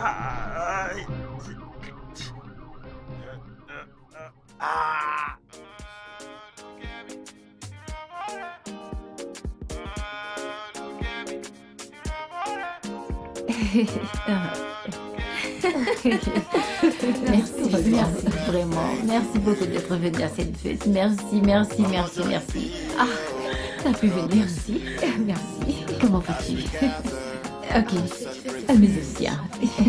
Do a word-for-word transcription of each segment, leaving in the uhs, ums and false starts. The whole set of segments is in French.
Ah. Merci, merci vraiment. Merci beaucoup d'être venu à cette fête. Merci, merci, merci, merci. Ah, t'as pu venir aussi. Merci. Comment vas-tu? Ok, mais aussi. Hein.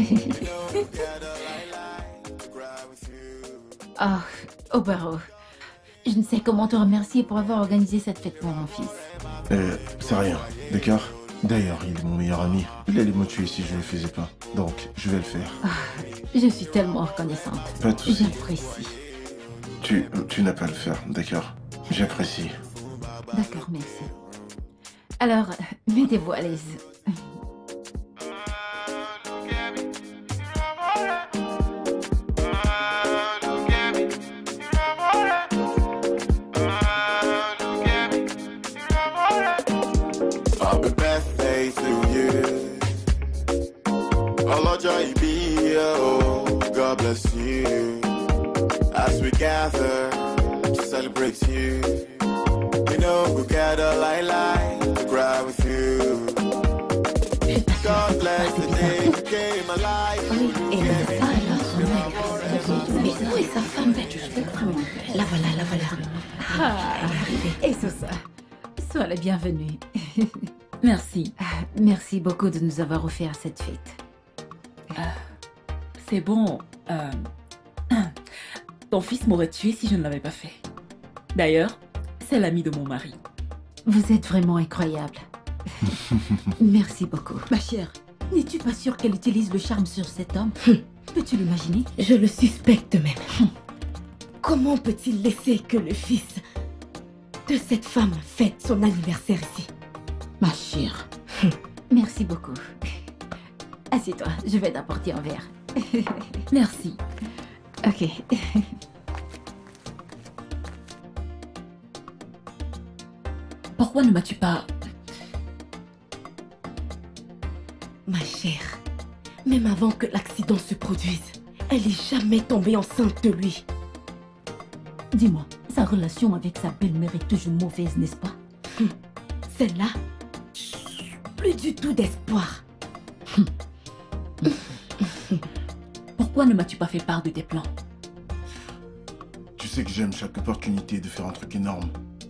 Ah, oh Barreau, je ne sais comment te remercier pour avoir organisé cette fête pour mon fils. Euh, c'est rien, d'accord? D'ailleurs, il est mon meilleur ami. Il allait me tuer si je ne le faisais pas. Donc, je vais le faire. Ah, je suis tellement reconnaissante. Pas de soucis. J'apprécie. Tu, tu n'as pas à le faire, d'accord? J'apprécie. D'accord, merci. Alors, mettez-vous à l'aise. God bless you as we gather to celebrate you. You know we'll gather like light to cry with you. God bless the day you came alive. Mais où est sa femme? La voilà, la voilà. Ah, et c'est ça. Sois la bienvenue. Merci. Merci beaucoup de nous avoir offert cette fête. C'est bon. Euh... Ton fils m'aurait tué si je ne l'avais pas fait. D'ailleurs, c'est l'ami de mon mari. Vous êtes vraiment incroyable. Merci beaucoup. Ma chère, n'es-tu pas sûre qu'elle utilise le charme sur cet homme? Peux-tu l'imaginer? Je le suspecte même. Comment peut-il laisser que le fils de cette femme fête son anniversaire ici? Ma chère. Merci beaucoup. Assieds-toi, je vais t'apporter un verre. Merci. Ok. Pourquoi ne m'as-tu pas... Ma chère, même avant que l'accident se produise, elle est jamais tombée enceinte de lui. Dis-moi, sa relation avec sa belle-mère est toujours mauvaise, n'est-ce pas? Hum. Celle-là, plus du tout d'espoir. Hum. Pourquoi ne m'as-tu pas fait part de tes plans? Tu sais que j'aime chaque opportunité de faire un truc énorme.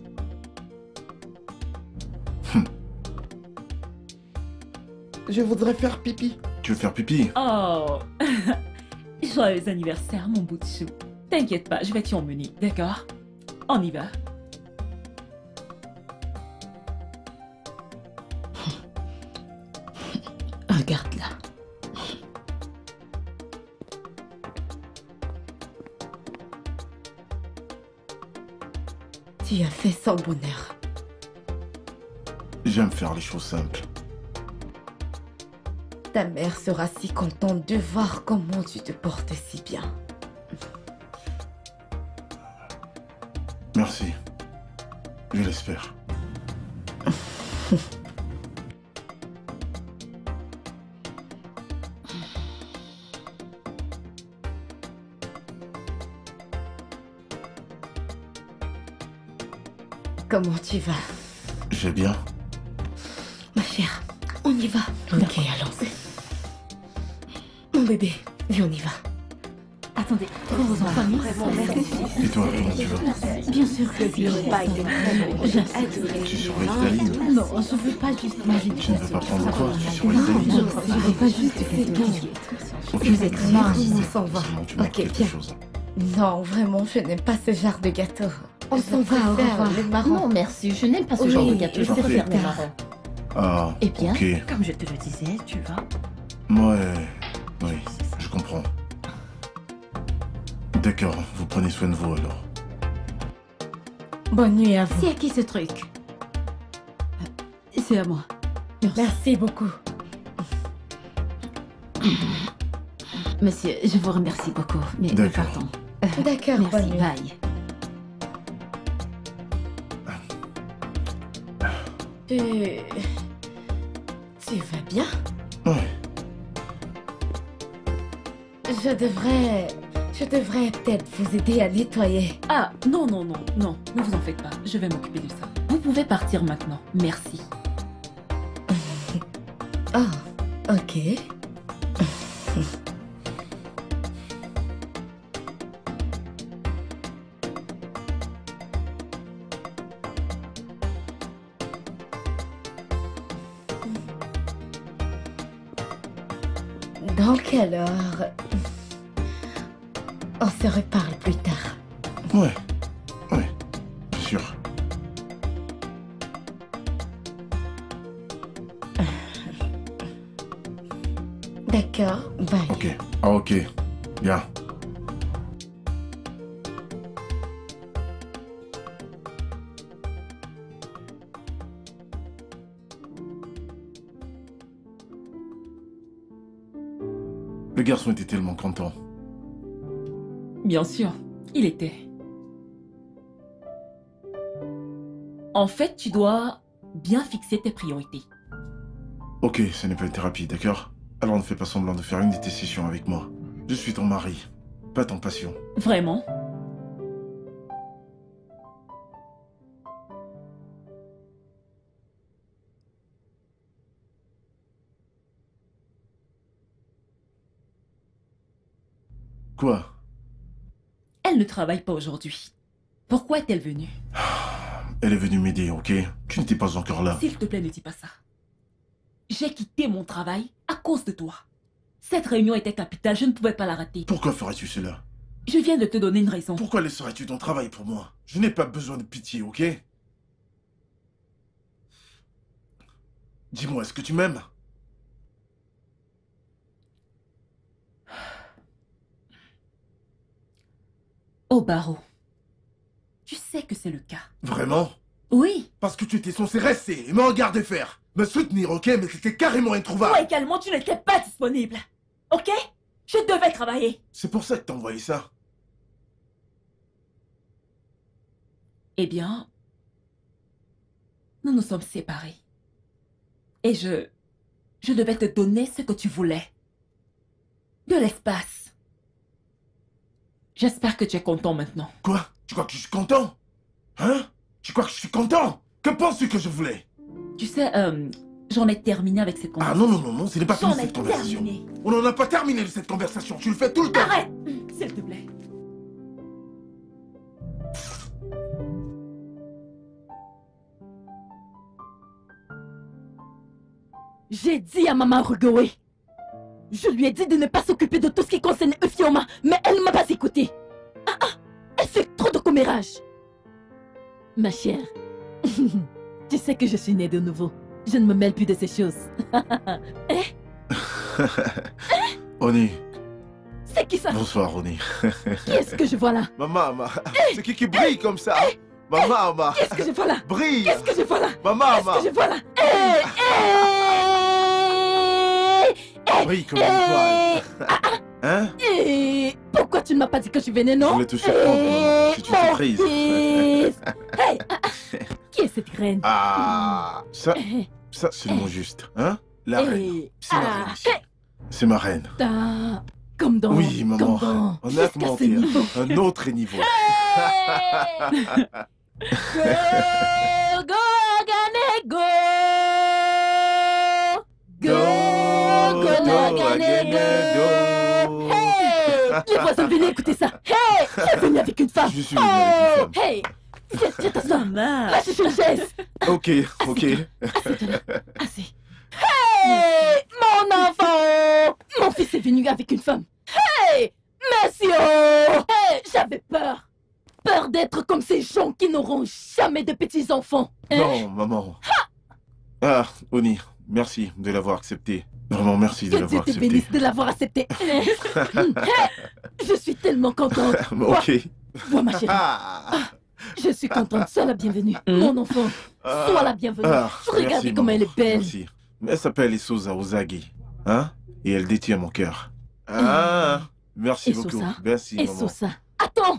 Hum. Je voudrais faire pipi. Tu veux faire pipi? Oh. Joyeux anniversaire, mon bout de chou. T'inquiète pas, je vais t'y emmener, d'accord? On y va. Regarde-la. Tu as fait sans bonheur. J'aime faire les choses simples. Ta mère sera si contente de voir comment tu te portes si bien. Merci. Je l'espère. Comment tu vas? Je vais bien. Ma chère, on y va. Ok, allons-y. Mon bébé, viens, on y va. Attendez, vous vous en famille? Vraiment, merci. Et toi, comment tu vas? Bien sûr que oui. Tu surveilles ta ligne? Non, je veux pas juste manger du Tu ne veux pas prendre quoi? Tu surveilles Non, ta ligne? non, je veux pas juste du gâteau. Ok. Vous êtes sûrs, on s'en va. Sinon, tu manques Ok, quelque viens. chose. Non, vraiment, je n'aime pas ce genre de gâteau. On s'en va, au préfère revoir. les marrons. Non, merci, je n'aime pas ce Oui, genre de gâteau. Je je préfère sais les pas. marrons. Ah, Eh bien, ok. comme je te le disais, tu vas... Ouais, oui, je comprends. D'accord, vous prenez soin de vous alors. Bonne nuit à vous. C'est à qui ce truc? C'est à moi. Merci. Merci beaucoup. Monsieur, je vous remercie beaucoup, mais nous D'accord. partons. D'accord, bonne Merci, nuit. bye. Tu... Tu vas bien? Ouais. je devrais... Je devrais peut-être vous aider à nettoyer. Ah, non, non, non, non, ne vous en faites pas. Je vais m'occuper de ça. Vous pouvez partir maintenant. Merci. Oh, ok. Donc alors... On se reparle plus tard. Ouais, ouais, bien sûr. D'accord, bye. Ok, ah, ok, bien. Le garçon était tellement content. Bien sûr, il était. En fait, tu dois bien fixer tes priorités. Ok, ce n'est pas une thérapie, d'accord? Alors ne fais pas semblant de faire une de tes sessions avec moi. Je suis ton mari, pas ton patient. Vraiment? Quoi? Elle ne travaille pas aujourd'hui. Pourquoi est-elle venue? Elle est venue m'aider, ok? Tu n'étais pas encore là. S'il te plaît, ne dis pas ça. J'ai quitté mon travail à cause de toi. Cette réunion était capitale, je ne pouvais pas la rater. Pourquoi ferais-tu cela? Je viens de te donner une raison. Pourquoi laisserais-tu ton travail pour moi? Je n'ai pas besoin de pitié, ok? Dis-moi, est-ce que tu m'aimes? Oh, Barreau, tu sais que c'est le cas. Vraiment? Oui. Parce que tu étais censé rester et me regarder faire. Me soutenir, ok? Mais c'était carrément introuvable. Toi également, tu n'étais pas disponible. Ok? Je devais travailler. C'est pour ça que t'as envoyé ça. Eh bien, nous nous sommes séparés. Et je... Je devais te donner ce que tu voulais. De l'espace. J'espère que tu es content maintenant. Quoi? Tu crois que je suis content? Hein? Tu crois que je suis content? Que penses-tu que je voulais? Tu sais, euh, j'en ai terminé avec cette Ah conversation. non, non, non, non, ce n'est pas fini J'en ai cette conversation. terminé. On n'en a pas terminé cette conversation, tu le fais tout le temps. Arrête, s'il te plaît. J'ai dit à maman Rugoé. Je lui ai dit de ne pas s'occuper de tout ce qui concerne Euphioma, mais elle ne m'a pas écouté. Ah ah, elle fait trop de commérage. Ma chère, tu sais que je suis née de nouveau. Je ne me mêle plus de ces choses. hein? Oni. C'est qui ça? Bonsoir, Oni. Qui est-ce que je vois là? Maman, ma... c'est qui qui brille comme ça? Maman, ma... Qu'est-ce que je vois là? Brille. Qu'est-ce que je vois là? Maman, ma... Qu'est-ce que je vois là? Hey, hey, Brille comme une étoile. Hein? hey, pourquoi tu ne m'as pas dit que je venais, non? Je voulais te surprendre, maman. C'est une mon surprise. fils. Hey, ah, ah, qui est cette reine? Ah, ça, ça c'est le mot juste. Hein? La reine. Hey, C'est ma ah, reine ici. C'est ma reine. ah, comme dans... Oui, maman. Comme dans... Honnêtement, jusqu'à ce niveau. un autre niveau. Go, go, Gane, go. Go, Go, go, go, Gane, go. go. Hey, les voisins, venez écouter ça. Hey, tu es venu avec une femme. Je suis venu avec une femme. Hey, viens, viens t'asseoir. Maman. Va chercher une chaise. Ok, ok. Assieds-toi là. Assis. Hey, mon enfant. Mon fils est venu avec une femme. Hey, monsieur. Hey, j'avais peur. Peur d'être comme ces gens qui n'auront jamais de petits-enfants. Hein? Non, maman. Ah, Oni, merci de l'avoir accepté. Vraiment, merci de Que Dieu l'avoir te accepté. bénisse de l'avoir accepté. Hey, je suis tellement contente. Ok. Vois ma chérie. Ah, Je suis contente. Sois la bienvenue. Mm. Mon enfant, ah, sois la bienvenue. ah, Regardez merci, comme maman. elle est belle. Merci. Elle s'appelle Isuza Ozagi. Hein? Et elle détient mon cœur. Ah, merci Isuza. beaucoup. Merci, Et maman. sur ça. Attends.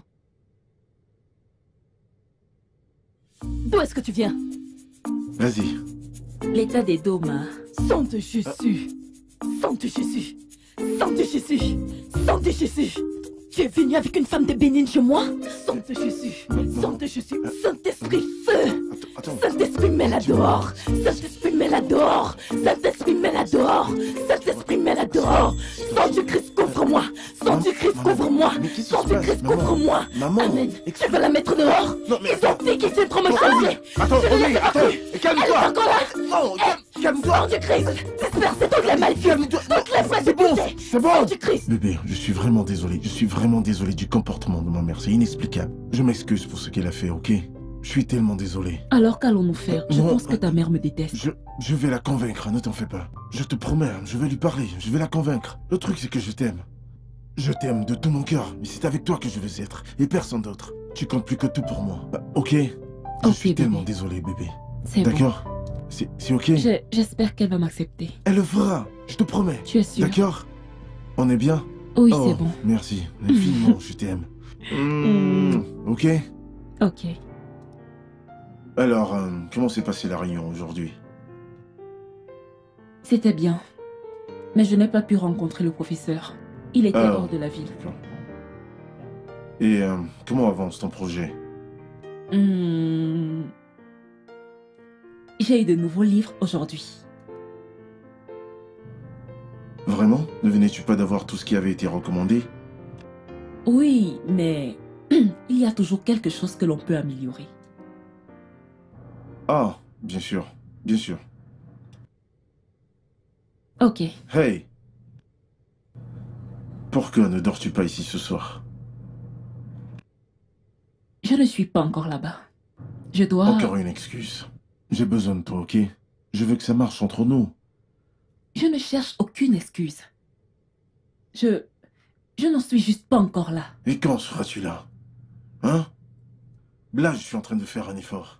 D'où est-ce que tu viens? Vas-y. L'état des dômes. hein. Sang de Jésus. Sang de Jésus. Sang de Jésus. Sang de Jésus. Tu es venu avec une femme de Bénin chez moi? Sang de Jésus. Sang de Jésus. Saint-Esprit, feu. Saint-Esprit, mets-la dehors. Saint-Esprit, mets-la dehors. Saint-Esprit, mets-la dehors. Saint-Esprit, mets-la dehors. Sang du Christ, couvre-moi. Sang du Christ, couvre-moi. Sang du Christ, couvre-moi. Amen. Tu veux la mettre dehors? Ils ont dit qu'ils étaient trop me changer. Attends, Audrey, attends. Calme-toi. Elle est encore là. Calme-toi. Sang du Christ. Dispersez toutes les maladies. Toutes les fois, C'est bon, c'est bon. Sang du Christ. Bébé, je suis vraiment désolé. Je suis vraiment désolé du comportement de ma mère. C'est inexplicable. Je m'excuse pour ce qu'elle a fait, ok? Je suis tellement désolé. Alors qu'allons-nous faire? Je Non, pense que ta mère me déteste. Je, je vais la convaincre, ne t'en fais pas. Je te promets, je vais lui parler, je vais la convaincre. Le truc, c'est que je t'aime. Je t'aime de tout mon cœur, mais c'est avec toi que je veux être, et personne d'autre. Tu comptes plus que tout pour moi. Bah, ok? Je Ok, suis bébé. tellement désolé, bébé. C'est bon. D'accord? C'est c'est ok? Je- J'espère qu'elle va m'accepter. Elle le fera, je te promets. Tu es sûr? D'accord? On est bien? Oui, Oh, c'est bon. Merci, infiniment, je t'aime. Mm, ok? Ok. Alors, euh, comment s'est passée la réunion aujourd'hui? C'était bien. Mais je n'ai pas pu rencontrer le professeur. Il était Ah. hors de la ville. Et euh, comment avance ton projet? Hmm. J'ai eu de nouveaux livres aujourd'hui. Vraiment? Ne venais-tu pas d'avoir tout ce qui avait été recommandé? Oui, mais il y a toujours quelque chose que l'on peut améliorer. Ah, bien sûr, bien sûr. Ok. Hey! Pourquoi ne dors-tu pas ici ce soir? Je ne suis pas encore là-bas. Je dois... Encore une excuse. J'ai besoin de toi, ok? Je veux que ça marche entre nous. Je ne cherche aucune excuse. Je... Je n'en suis juste pas encore là. Et quand seras-tu là? Hein? Là, je suis en train de faire un effort.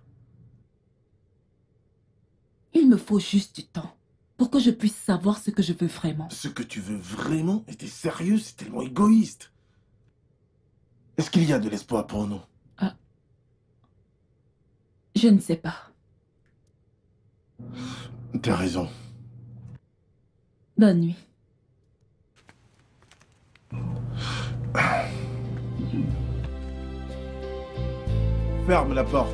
Il me faut juste du temps pour que je puisse savoir ce que je veux vraiment. Ce que tu veux vraiment? Et t'es sérieux? C'est tellement égoïste. Est-ce qu'il y a de l'espoir pour nous? Je ne sais pas. T'as raison. Bonne nuit. Ferme la porte.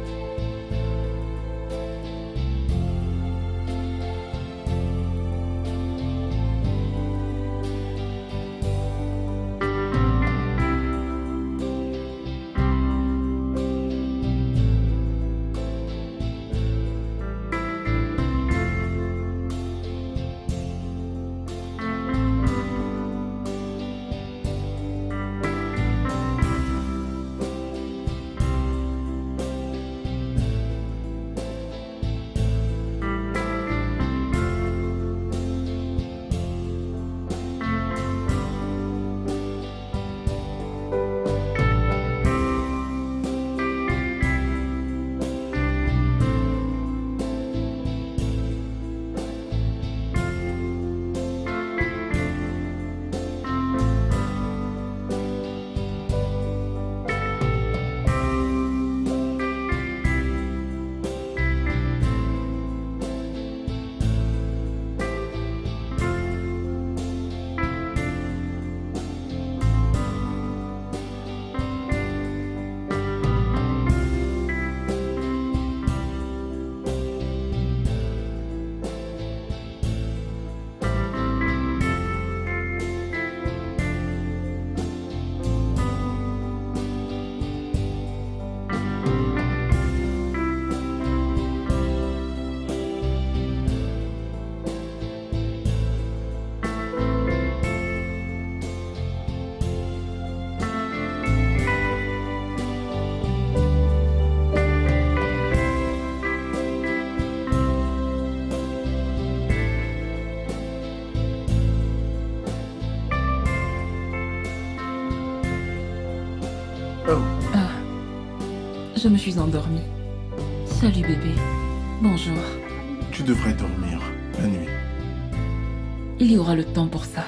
Je me suis endormie. Salut bébé. Bonjour. Tu devrais dormir la nuit. Il y aura le temps pour ça.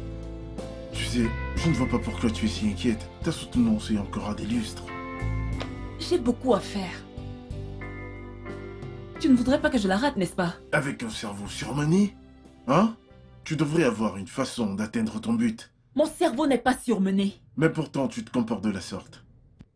Tu sais, je ne vois pas pourquoi tu es si inquiète. Ta soutenance est encore à des lustres. J'ai beaucoup à faire. Tu ne voudrais pas que je la rate, n'est-ce pas? Avec un cerveau surmené, hein? Tu devrais avoir une façon d'atteindre ton but. Mon cerveau n'est pas surmené. Mais pourtant, tu te comportes de la sorte.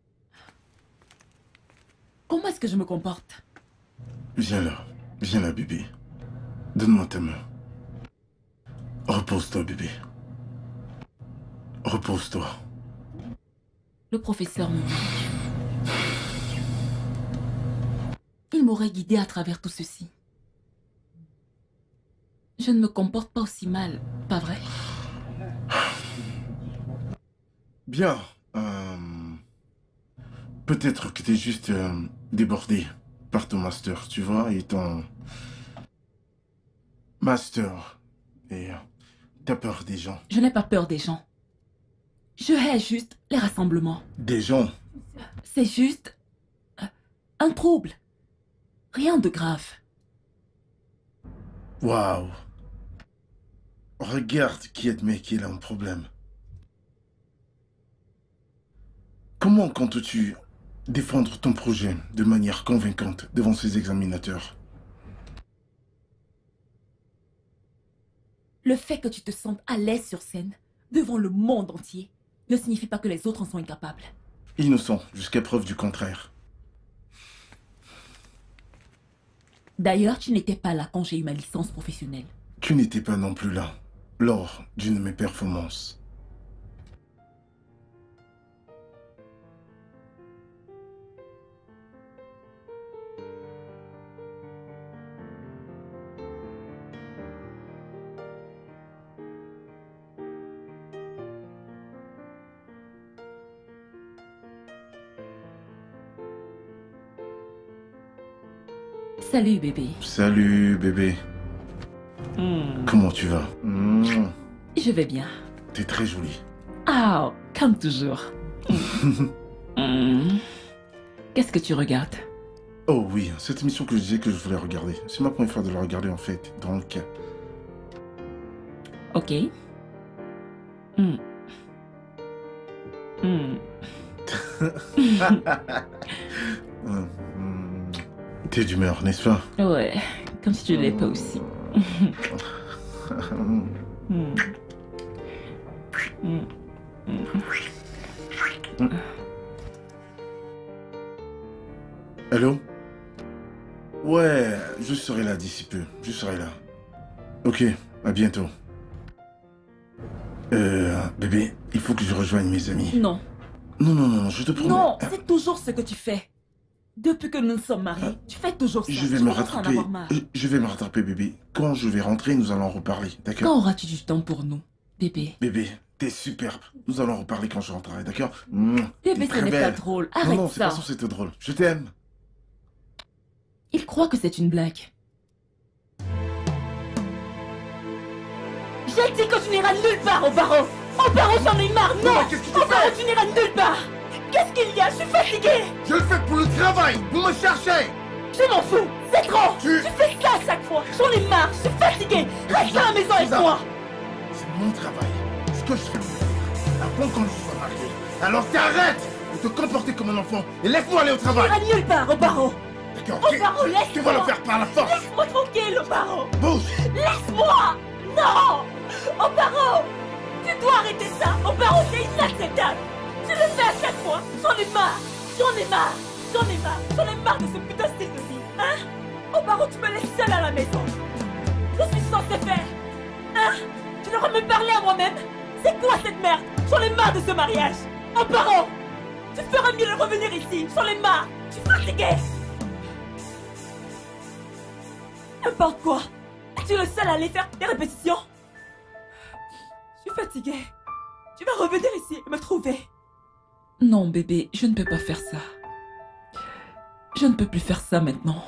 Comment est-ce que je me comporte? Viens là. Viens là, bébé. Donne-moi ta main. Repose-toi, bébé. Repose-toi. Le professeur me manque. Il m'aurait guidé à travers tout ceci. Je ne me comporte pas aussi mal, pas vrai? Bien. Euh... Peut-être que t'es juste euh, débordé par ton master, tu vois, et ton... Master. Et euh, t'as peur des gens. Je n'ai pas peur des gens. Je hais juste les rassemblements. Des gens? C'est juste... euh, un trouble. Rien de grave. Waouh. Regarde qui admet qu'il a un problème. Comment comptes-tu défendre ton projet de manière convaincante devant ces examinateurs? Le fait que tu te sentes à l'aise sur scène, devant le monde entier, ne signifie pas que les autres en sont incapables. Innocent, jusqu'à preuve du contraire. D'ailleurs, tu n'étais pas là quand j'ai eu ma licence professionnelle. Tu n'étais pas non plus là, lors d'une de mes performances. Salut, bébé. Salut, bébé. Mm. Comment tu vas? Mm. Je vais bien. T'es très jolie. Ah, comme toujours. Mm. Qu'est-ce que tu regardes? Oh oui, cette émission que je disais que je voulais regarder. C'est ma première fois de la regarder en fait, donc... Ok. Mm. Mm. Mm. T'es d'humeur, n'est-ce pas? Ouais, comme si tu l'es pas aussi. Mm. Mm. Mm. Allô? Ouais, je serai là d'ici peu. Je serai là. Ok, à bientôt. Euh, bébé, il faut que je rejoigne mes amis. Non. Non, non, non, je te promets. Non, c'est toujours ce que tu fais. Depuis que nous nous sommes mariés, tu fais toujours ça. Je vais Tu me commences à en rattraper. avoir marre. Je- Je vais me rattraper, bébé. Quand je vais rentrer, nous allons en reparler, d'accord? Quand auras-tu du temps pour nous, bébé? Bébé, t'es superbe. Nous allons en reparler quand je rentrerai, d'accord? Mouah, Bébé, t'es ce très n'est pas belle. drôle. Non, Arrête non, c'est ça. pas censé être drôle. Je t'aime. Il croit que c'est une blague. J'ai dit que tu n'iras nulle part, au barreau. Au barreau, j'en ai marre. Non, qu'est-ce que tu au barreau, fais? tu n'iras nulle part. Qu'est-ce qu'il y a? Je suis fatiguée. Je le fais pour le travail. Vous me cherchez. Je m'en fous. C'est trop. Tu- Tu fais ça à chaque fois. J'en ai marre. Je suis fatiguée. Reste à la maison avec Ça. moi. C'est mon travail. Ce que je fais avant qu'on se soit mariés. Alors t'arrêtes de te comporter comme un enfant et laisse-moi aller au Tu travail. n'iras nulle part, au barreau. D'accord, Au ok. barreau, laisse-moi. Tu vas le faire par la force. Laisse-moi tranquille, au barreau. Bouge. Laisse-moi. Non. Au barreau. Tu dois arrêter ça. Au barreau, c'est inacceptable. Tu le fais à chaque fois. J'en ai marre. J'en ai marre. J'en ai marre. J'en ai marre de ce putain de style de vie. Hein? Au barreau, tu me laisses seule à la maison. Je suis censée faire. Hein? Tu devrais me parler à moi-même. C'est quoi cette merde? J'en ai marre de ce mariage. Au barreau. Tu ferais mieux de revenir ici. J'en ai marre. Je suis fatiguée. N'importe quoi. Tu es le seul à aller faire des répétitions. Je suis fatiguée. Tu vas revenir ici et me trouver. Non, bébé, je ne peux pas faire ça. Je ne peux plus faire ça maintenant.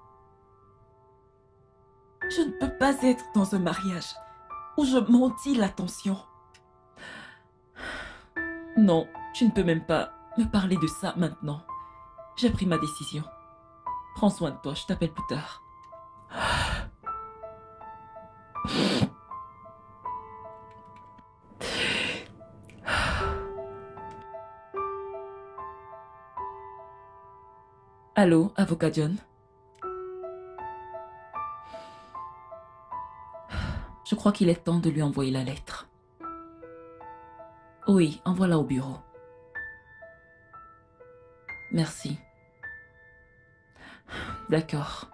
Je ne peux pas être dans un mariage où je mentis l'attention. Non, tu ne peux même pas me parler de ça maintenant. J'ai pris ma décision. Prends soin de toi, je t'appelle plus tard. Allô, avocat John? Je crois qu'il est temps de lui envoyer la lettre. Oui, envoie-la au bureau. Merci. D'accord.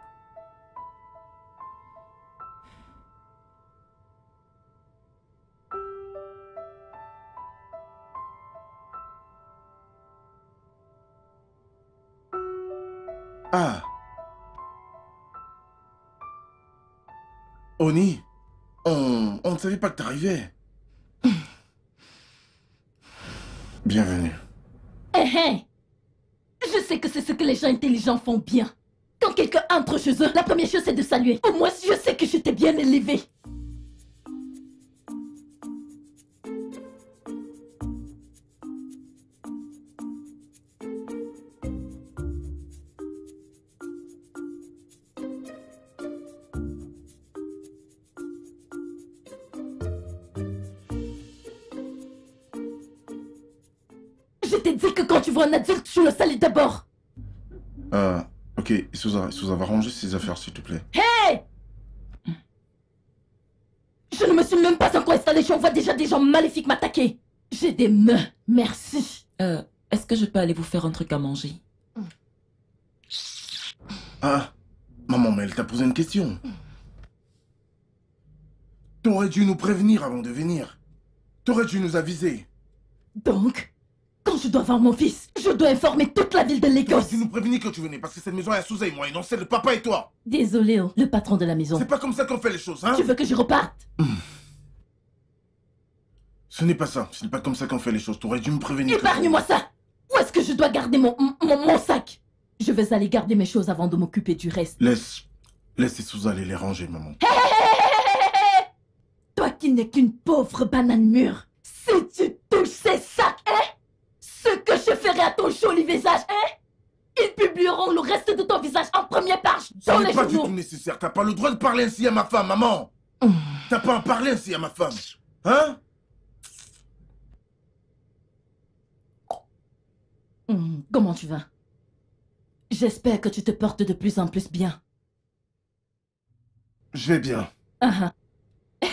Ah. Oni, on, on ne savait pas que t'arrivais. Bienvenue. Eh eh! Je sais que c'est ce que les gens intelligents font bien. Quand quelqu'un entre chez eux, la première chose c'est de saluer. Au moins je sais que je t'ai bien élevé. Je t'ai dit que quand tu vois un adulte, tu le salues d'abord. Euh, ok, Isuza, Isuza, va ranger ses affaires, s'il te plaît. Hey! Je ne me suis même pas encore installée, j'en vois déjà des gens maléfiques m'attaquer. J'ai des mains, merci. Euh, est-ce que je peux aller vous faire un truc à manger? Ah, maman, mais elle t'a posé une question. T'aurais dû nous prévenir avant de venir. T'aurais dû nous aviser. Donc, quand je dois voir mon fils, je dois informer toute la ville de Lagos. T'aurais dû nous prévenir que tu venais, parce que cette maison est à Souza et moi, et non celle de papa et toi. Désolé, oh, le patron de la maison. C'est pas comme ça qu'on fait les choses, hein? Tu veux que je reparte? Ce n'est pas ça, ce n'est pas comme ça qu'on fait les choses. T'aurais dû me prévenir. que- Épargne-moi ça! Où est-ce que je dois garder mon, mon, mon sac? Je vais aller garder mes choses avant de m'occuper du reste. Laisse, laisse Isuza aller les ranger, maman. Hé, hé, hé, hé, hé! Toi qui n'es qu'une pauvre banane mûre, si tu touches ces sacs, hein? Ce que je ferai à ton joli visage, hein? Ils publieront le reste de ton visage en première page dans Ce les n'est pas du journaux. tout nécessaire. T'as pas le droit de parler ainsi à ma femme, maman. Hum. T'as pas à parler ainsi à ma femme. Hein? Hum, Comment tu vas? J'espère que tu te portes de plus en plus bien. Je vais bien. Ah ah.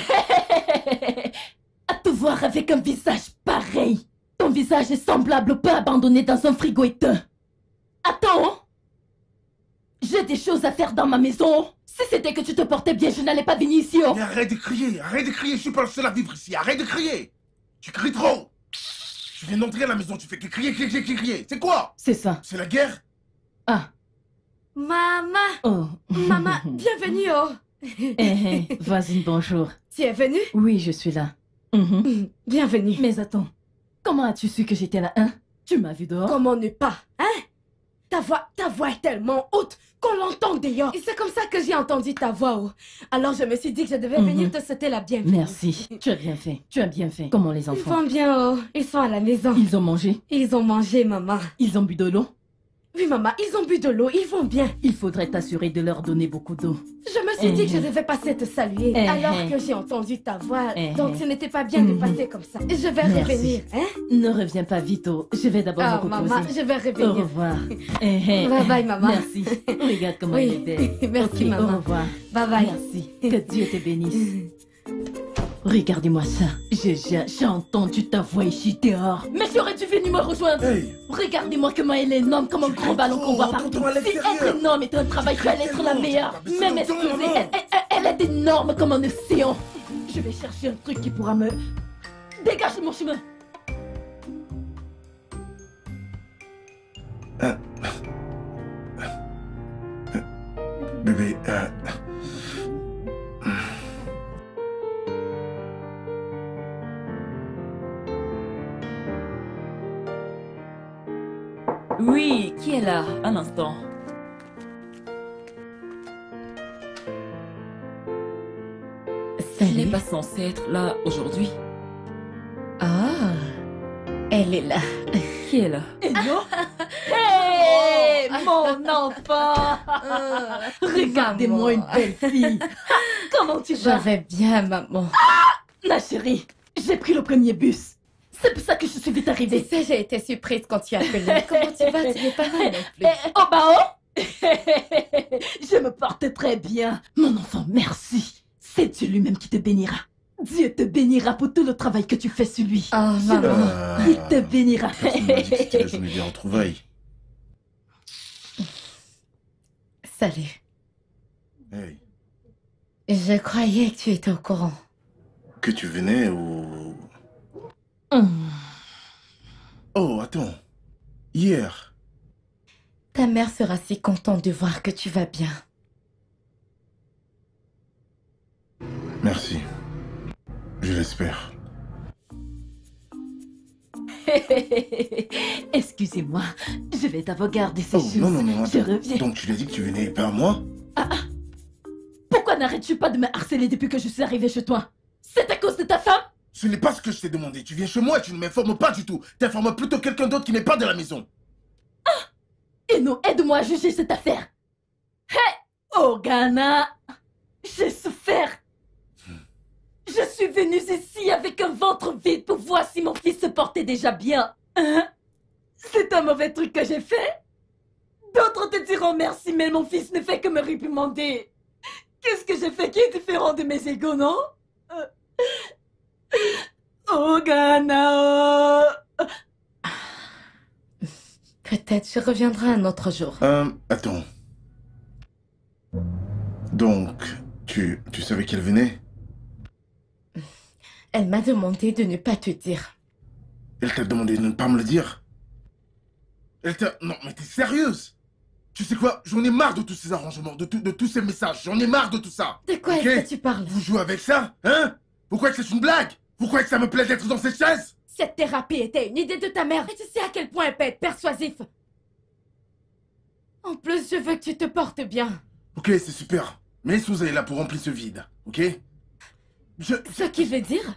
À te voir avec un visage pareil. Ton visage est semblable au pain abandonné dans un frigo éteint. Attends, hein. J'ai des choses à faire dans ma maison. Si c'était que tu te portais bien, je n'allais pas venir ici. Oh. Mais arrête de crier, arrête de crier, je suis pas le seul à vivre ici, arrête de crier. Tu cries trop. Tu viens d'entrer à la maison, tu fais que crier, crier, crier, crier, crier. C'est quoi? C'est ça. C'est la guerre? Ah. Maman, Oh. maman, bienvenue, oh. Eh, eh, voisine, bonjour. Tu es venue? Oui, je suis là. Mhm. Mm, Bienvenue. Mais attends, comment as-tu su que j'étais là, hein? Tu m'as vu dehors? Comment ne pas, hein? Ta voix, ta voix est tellement haute qu'on l'entend dehors. Et c'est comme ça que j'ai entendu ta voix, oh. Alors je me suis dit que je devais Mhm. venir te souhaiter la bienvenue. Merci. Tu as bien fait. Tu as bien fait. Comment les Ils enfants? vont bien, oh. Ils sont à la maison. Ils ont mangé? Ils ont mangé, maman. Ils ont bu de l'eau? Oui, maman, ils ont bu de l'eau. Ils vont bien. Il faudrait t'assurer de leur donner beaucoup d'eau. Je me suis dit que je Mhm. devais passer te saluer. Eh, alors eh. que j'ai entendu ta voix. Eh, Donc eh. ce n'était pas bien de Mhm. passer comme ça. Je vais Merci. revenir, hein? Ne reviens pas vite, oh. Je vais d'abord Ah, me maman, reposer. je vais Au revenir. revoir. Eh, eh. Bye bye, maman. Merci. Regarde comment Oui. elle est belle. Merci, Ok, maman. Au revoir. Bye bye. Merci. Que Dieu te bénisse. Regardez-moi ça. J'ai j'ai- j'ai entendu ta voix ici dehors. Mais j'aurais dû venir me rejoindre. Hey! Regardez-moi comment elle est énorme, comme un grand ballon qu'on voit partout. Entends-toi à Si l'extérieur. être énorme est un travail, je vais être la meilleure. Tu vas Même baisser le ton, excusez, maman. elle, elle- elle est énorme comme un océan. Je vais chercher un truc qui pourra me... Dégage de mon chemin. Bébé, euh... Oui, qui est là? Un instant. Elle n'est Salut. pas censée être là aujourd'hui. Ah, elle est là. Qui est là? Hello. Hey, mon enfant. Regardez-moi une belle fille. Comment tu Je vas? vais bien, maman. Ma chérie, j'ai pris le premier bus. C'est pour ça que je suis vite Tu arrivée. sais, j'ai été surprise quand tu as appelé. Comment tu vas? Tu n'es pas mal non plus. Eh, oh bah oh. Je me porte très bien. Mon enfant, merci. C'est Dieu lui-même qui te bénira. Dieu te bénira pour tout le travail que tu fais sur lui. Oh, maman. Euh, Il te bénira. Personne m'a dit que c'était la journée des retrouvailles. Salut. Hey. Je croyais que tu étais au courant. Que tu venais ou... Hum. Oh, attends. Hier. Ta mère sera si contente de voir que tu vas bien. Merci. Je l'espère. Excusez-moi, je vais d'abord garder ces Oh, choses. non, non, non, Je attends. reviens. Donc tu lui as dit que tu venais pas à moi? Pourquoi n'arrêtes-tu pas de me harceler depuis que je suis arrivée chez toi? C'est à cause de ta femme? Ce n'est pas ce que je t'ai demandé. Tu viens chez moi et tu ne m'informes pas du tout. Tu informes plutôt quelqu'un d'autre qui n'est pas de la maison. Et non, aide-moi à juger cette affaire. Hé, Organa, j'ai souffert. Je suis venue ici avec un ventre vide pour voir si mon fils se portait déjà bien. Hein? C'est un mauvais truc que j'ai fait. D'autres te diront merci, mais mon fils ne fait que me réprimander. Qu'est-ce que j'ai fait qui est différent de mes égaux, non? Euh... Organa. Peut-être je reviendrai un autre jour. Euh, attends. Donc, tu, tu savais qu'elle venait? Elle m'a demandé de ne pas te dire. Elle t'a demandé de ne pas me le dire? Elle t'a... Non, mais t'es sérieuse? Tu sais quoi? J'en ai marre de tous ces arrangements, de, tout- de tous ces messages. J'en ai marre de tout ça. De quoi Ok? est-ce que tu parles? Vous jouez avec ça? Hein? Pourquoi que c'est une blague? Pourquoi que ça me plaît d'être dans cette chaise? Cette thérapie était une idée de ta mère. Et tu sais à quel point elle peut être persuasif. En plus, je veux que tu te portes bien. Ok, c'est super. Mais Souza est là pour remplir ce vide, ok? Je... Ce qui veut dire...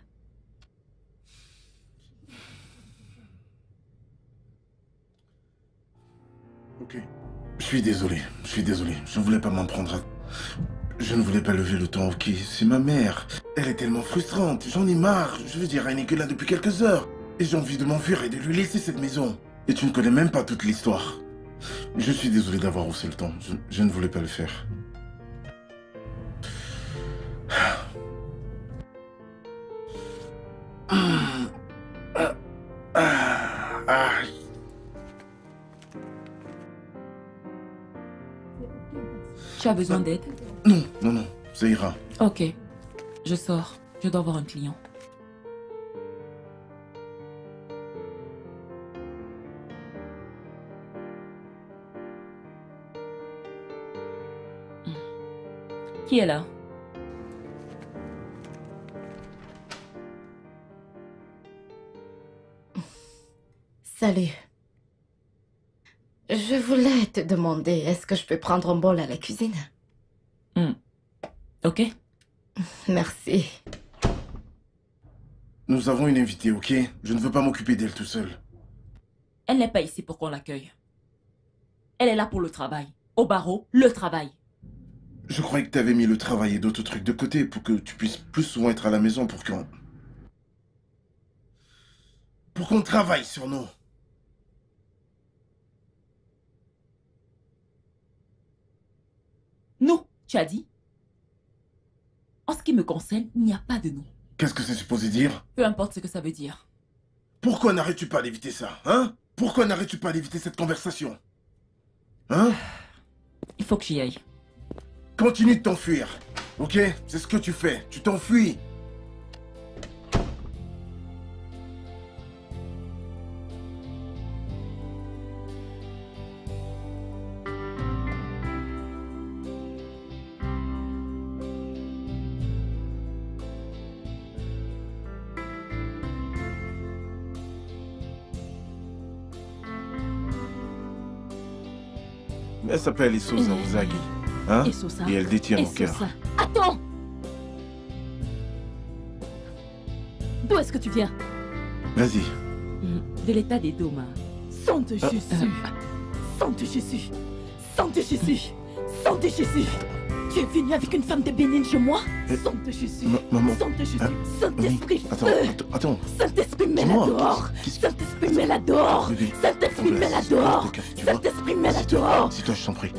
Ok. Je suis désolé, je suis désolé. Je ne voulais pas m'en prendre à... Je ne voulais pas lever le ton, ok? C'est ma mère. Elle est tellement frustrante. J'en ai marre. Je veux dire, elle n'est que là depuis quelques heures. Et j'ai envie de m'enfuir et de lui laisser cette maison. Et tu ne connais même pas toute l'histoire. Je suis désolé d'avoir haussé le ton. Je, je ne voulais pas le faire. Ah, ah, ah, ah. Tu as besoin d'aide? Non, non, non, ça ira. Ok. Je sors. Je dois voir un client. Hmm. Qui est là? Salut. Je voulais te demander, est-ce que je peux prendre un bol à la cuisine? Hmm. Ok. Merci. Nous avons une invitée, ok? Je ne veux pas m'occuper d'elle tout seul. Elle n'est pas ici pour qu'on l'accueille. Elle est là pour le travail. Au barreau, le travail. Je croyais que tu avais mis le travail et d'autres trucs de côté pour que tu puisses plus souvent être à la maison pour qu'on... Pour qu'on travaille sur nous. Nous, tu as dit? En ce qui me concerne, il n'y a pas de nous. Qu'est-ce que c'est supposé dire? Peu importe ce que ça veut dire. Pourquoi n'arrêtes-tu pas d'éviter ça, hein? Pourquoi n'arrêtes-tu pas d'éviter cette conversation? Hein? Il faut que j'y aille. Continue de t'enfuir, ok? C'est ce que tu fais, tu t'enfuis. Elle s'appelle Issouza Ozagi, hein? Issouza. Et elle détient mon Issouza. cœur. Attends! D'où est-ce que tu viens? Vas-y. De l'état des dômes. Sang de Jésus! Sang de Jésus! Sang de Jésus! Sang de Jésus! Tu es venu avec une femme de Bénin chez moi? Eh, Sang de Jésus! ma- maman. Sang de Jésus! Hein? Saint-Esprit, Attends, feu! attends, attends. Saint-Esprit, mets-la Dis-moi, dehors! qu'est-ce- Saint-Esprit, mets-la dehors! Bébé, Saint-Esprit, s'il te plaît, mets-la s'il te plaît, dehors! te calme, tu vois? Saint-Esprit, mets-la Assieds-toi, dehors! assieds-toi, je t'en prie.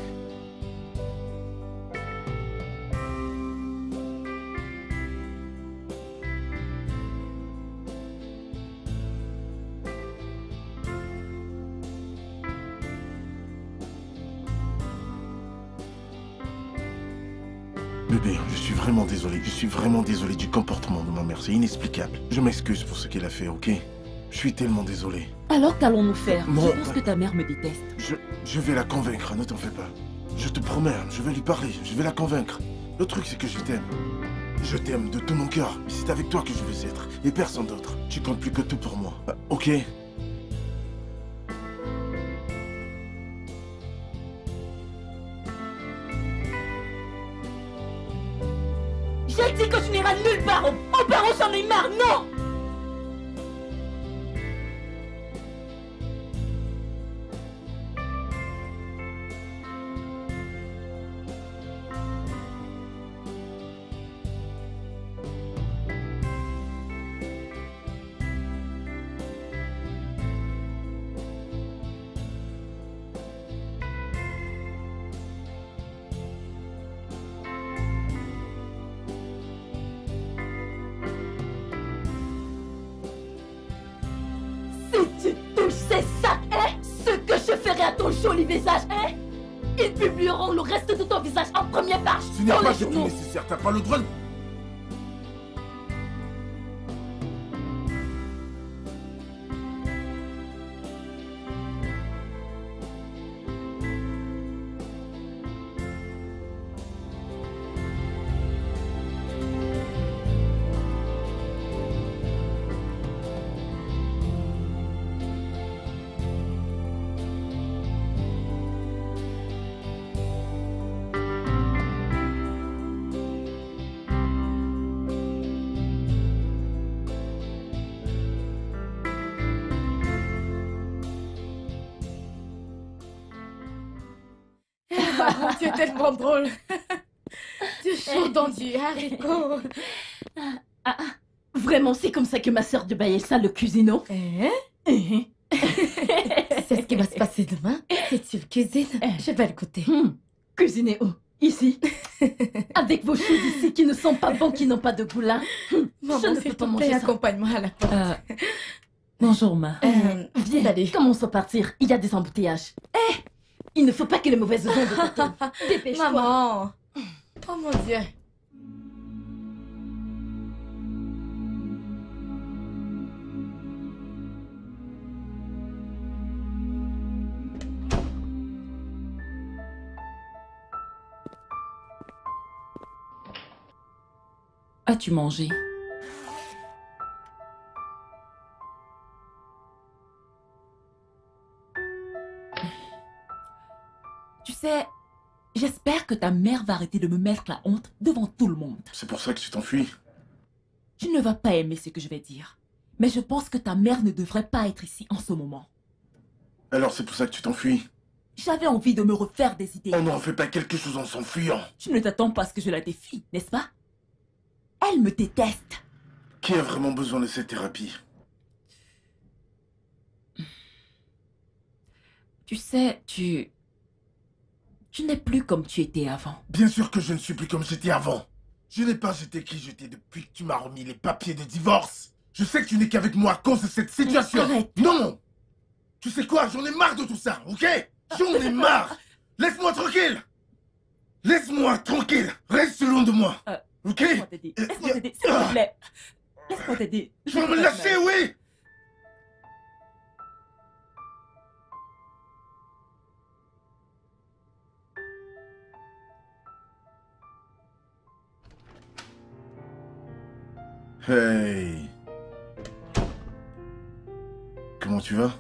Bébé, je suis vraiment désolé. Je suis vraiment désolé du comportement de ma mère. C'est inexplicable. Je m'excuse pour ce qu'elle a fait, ok? Je suis tellement désolé. Alors qu'allons-nous faire? Non, Je pense bah- que ta mère me déteste. Je, je vais la convaincre, ne t'en fais pas. Je te promets, je vais lui parler. Je vais la convaincre. Le truc, c'est que je t'aime. Je t'aime de tout mon cœur. Mais c'est avec toi que je veux être. Et personne d'autre. Tu comptes plus que tout pour moi. Bah, ok? J'ai dit que tu n'iras nulle part. Aux parents, j'en ai marre, non! Si tu touches ces sacs, hein, ce que je ferai à ton joli visage, hein, ils publieront le reste de ton visage en première page Ce n'est dans pas les du tout journaux. nécessaire. T'as pas le droit de... Tu es tellement drôle. Tu chantes dans du haricot. Ah, ah, vraiment, c'est comme ça que ma sœur de Bayelsa le cuisine. Hein? Hein? C'est ce qui va se passer demain. Si tu le cuisines, je vais le goûter. Hmm. Cuisiner où? Ici. Avec vos choses ici qui ne sont pas bons, qui n'ont pas de goût là. Hmm. Je Maman, ne s'il peux te pas plaît, manger ça. accompagne-moi à la porte. Euh, bonjour, ma. Euh, Viens, salut. commence à partir. Il y a des embouteillages. Eh! Il ne faut pas que les mauvaises ondes te tombent. Dépêche-toi. Maman. Oh mon Dieu. As-tu mangé? Tu sais, j'espère que ta mère va arrêter de me mettre la honte devant tout le monde. C'est pour ça que tu t'enfuis. Tu ne vas pas aimer ce que je vais dire, mais je pense que ta mère ne devrait pas être ici en ce moment. Alors c'est pour ça que tu t'enfuis. J'avais envie de me refaire des idées. On n'en fait pas quelque chose en s'enfuyant. Tu ne t'attends pas à ce que je la défie, n'est-ce pas? Elle me déteste. Qui a vraiment besoin de cette thérapie? Tu sais, tu... Tu n'es plus comme tu étais avant. Bien sûr que je ne suis plus comme j'étais avant. Je n'ai pas été qui j'étais depuis que tu m'as remis les papiers de divorce. Je sais que tu n'es qu'avec moi à cause de cette situation. Arrête. Non! Tu sais quoi? J'en ai marre de tout ça, ok? J'en ai marre! Laisse-moi tranquille! Laisse-moi tranquille! Reste loin de moi! Euh, Ok? Laisse-moi t'aider. Euh, Laisse-moi y a- t'aider, s'il te plaît. Laisse-moi t'aider. Tu vas me lâcher, oui! Hey! Comment tu vas?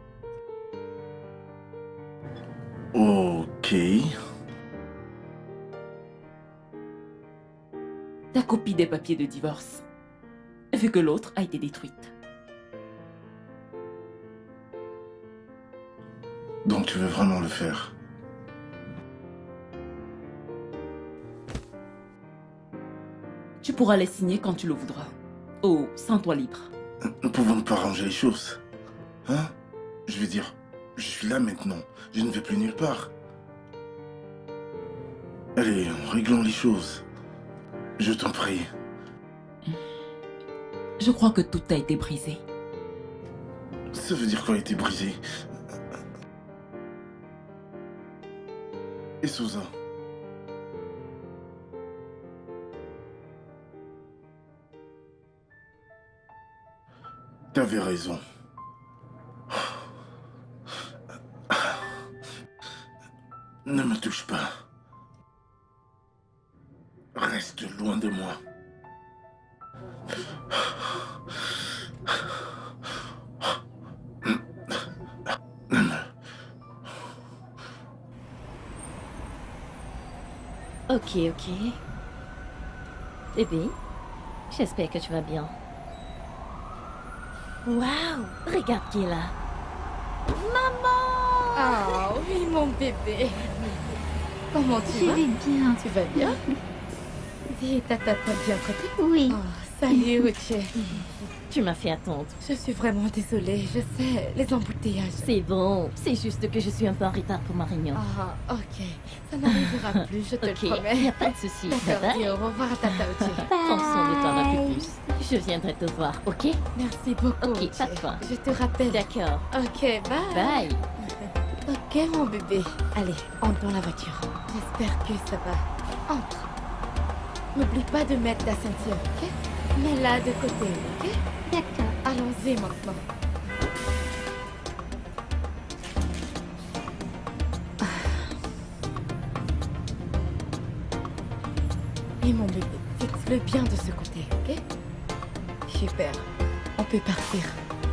Ok. Ta copie des papiers de divorce, vu que l'autre a été détruite. Donc tu veux vraiment le faire? Tu pourras les signer quand tu le voudras. Oh, sens-toi libre. Nous pouvons pas arranger les choses. Hein? Je veux dire, je suis là maintenant. Je ne vais plus nulle part. Allez, réglons les choses. Je t'en prie. Je crois que tout a été brisé. Ça veut dire quoi a été brisé? Et Souza? T'avais raison. Ne me touche pas. Reste loin de moi. Ok, ok. Bébé, j'espère que tu vas bien. Waouh, regarde qui est là. Oh oui, mon bébé. Comment tu Je vas? vais bien. Tu vas bien? Dis, tata, t'as bien traité? Oui. Oh, salut, Uche. Tu m'as fait attendre. Je suis vraiment désolée. Je sais, les embouteillages. C'est bon, c'est juste que je suis un peu en retard pour ma réunion. Ah, ok. Ça n'arrivera plus, je te Ok, le il promets. n'y a pas de souci. Bye D'accord, bye. dis au revoir à tata Uche. Prends soin de toi un peu plus. Je viendrai te voir, ok? Merci beaucoup, Ok, Uche. pas de quoi. Je te rappelle. D'accord. Ok, bye. Bye. Ok, mon bébé. Allez, entre dans la voiture. J'espère que ça va. Entre. N'oublie pas de mettre ta ceinture, ok? Mets-la de côté, ok? D'accord. Allons-y maintenant. Et mon bébé, fixe-le bien de ce côté, ok? Super. On peut partir.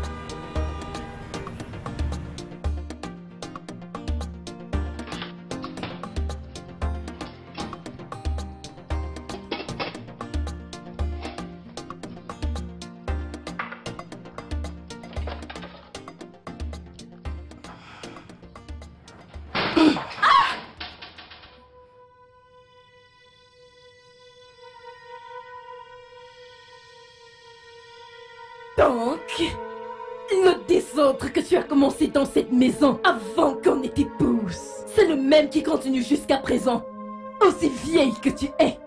Donc, le désordre que tu as commencé dans cette maison avant qu'on ne t'épouse, c'est le même qui continue jusqu'à présent, aussi vieille que tu es.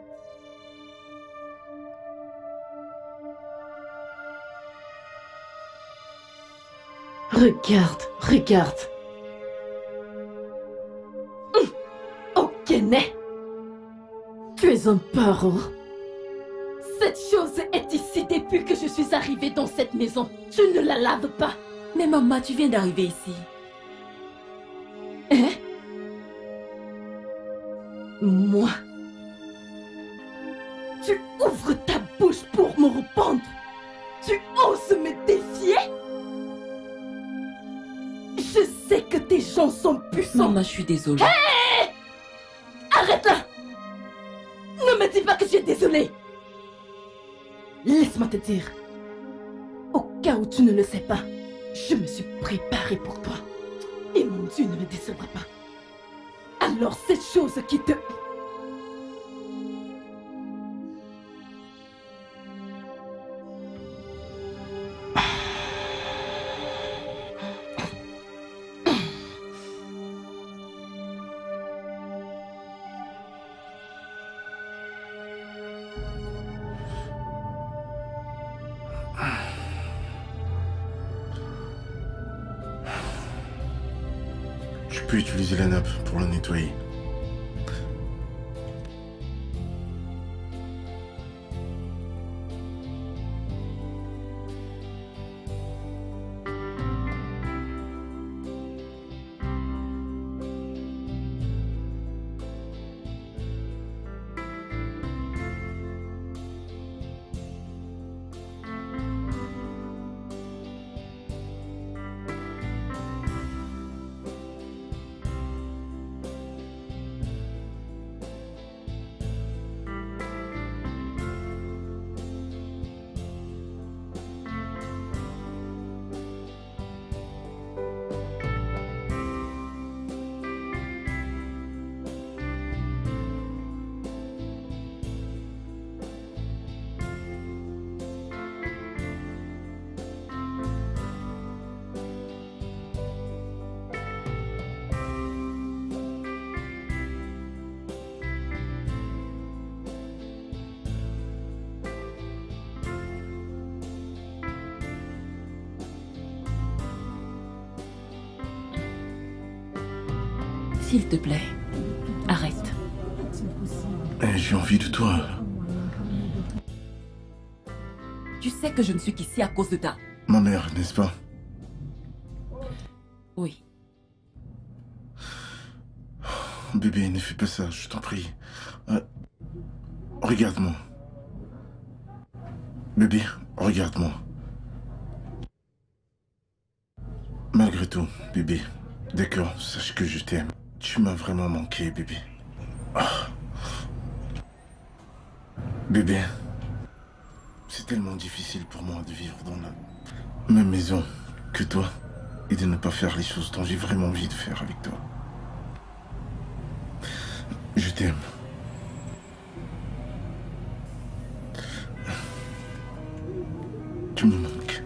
Regarde, regarde. Hum, Ok, né. Tu es un paro. Cette chose est ici depuis que je suis arrivée dans cette maison. Tu ne la laves pas. Mais maman, tu viens d'arriver ici. Hein? Moi? Tu ouvres ta bouche pour me répondre. Tu oses me défier? Je sais que tes gens sont puissants. Maman, je suis désolée. Hé! Arrête là! Ne me dis pas que tu es désolée. Laisse-moi te dire. Au cas où tu ne le sais pas, je me suis préparée pour toi. Et mon Dieu ne me décevra pas. Alors cette chose qui te... Tu peux utiliser la nappe pour la nettoyer. S'il te plaît, arrête. Eh, j'ai envie de toi. Tu sais que je ne suis qu'ici à cause de ta Ma mère, n'est-ce pas? Oui. Bébé, ne fais pas ça, je t'en prie. Euh, regarde-moi. Bébé, regarde-moi. Malgré tout, bébé, d'accord, sache que je t'aime. Tu m'as vraiment manqué, bébé. Ah. Bébé, c'est tellement difficile pour moi de vivre dans la même maison que toi et de ne pas faire les choses dont j'ai vraiment envie de faire avec toi. Je t'aime. Tu me manques.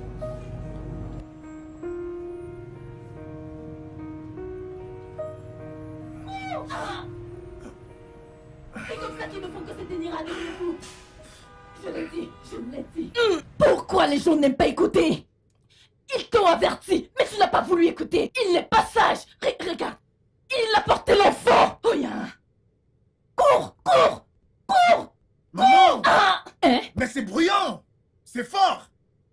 C'est comme ça qu'ils me font que c'est tenir avec vous. Je l'ai dit, je l'ai dit. Pourquoi les gens n'aiment pas écouter? Ils t'ont averti, mais tu n'as pas voulu écouter. Il n'est pas sage. Re- regarde, il a porté l'enfant. Oh, y'a un... Cours, cours, cours. Maman! Ah, hein? Mais c'est bruyant! C'est fort!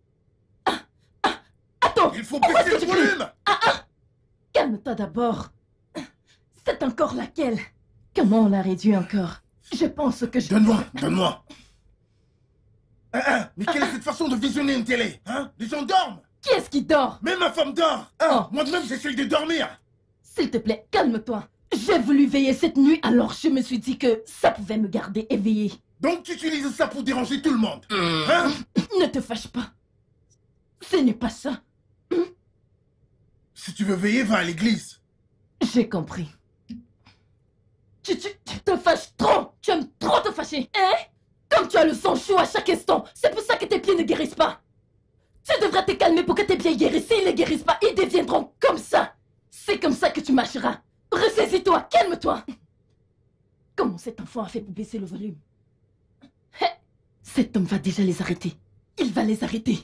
Attends, Il faut pourquoi baisser est-ce le que tu cries? volume! Calme-toi d'abord. C'est encore laquelle? Comment on l'a réduit encore? Je pense que je... Donne-moi, donne-moi! Hein, hein, mais quelle est cette façon de visionner une télé? Hein? Les gens dorment! Qui est-ce qui dort? Même ma femme dort! Hein? Oh. Moi-même, j'essaye de dormir! S'il te plaît, calme-toi. J'ai voulu veiller cette nuit, alors je me suis dit que ça pouvait me garder éveillée. Donc tu utilises ça pour déranger tout le monde? Hein? Ne te fâche pas. Ce n'est pas ça. Si tu veux veiller, va à l'église. J'ai compris. Tu, tu, tu te fâches trop. Tu aimes trop te fâcher. Hein? Comme tu as le sang chaud à chaque instant. C'est pour ça que tes pieds ne guérissent pas. Tu devrais te calmer pour que tes pieds guérissent. S'ils ne guérissent pas, ils deviendront comme ça. C'est comme ça que tu marcheras. Ressaisis-toi, calme-toi. Comment cet enfant a fait pour baisser le volume? Hé, cet homme va déjà les arrêter. Il va les arrêter.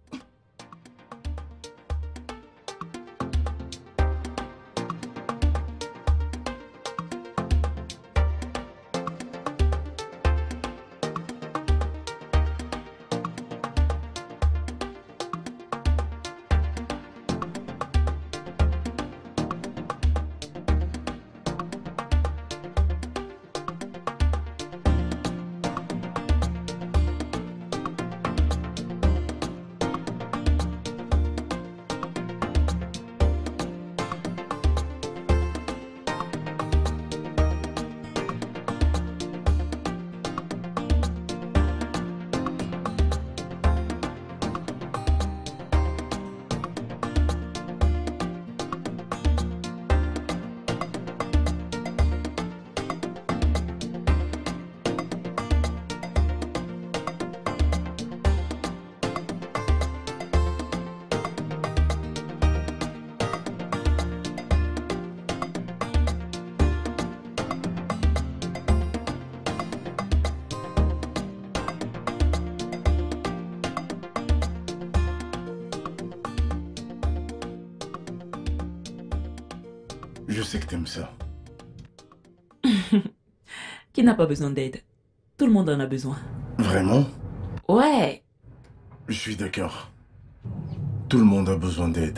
Je sais que t'aimes ça. Qui n'a pas besoin d'aide? Tout le monde en a besoin. Vraiment? Ouais. Je suis d'accord. Tout le monde a besoin d'aide.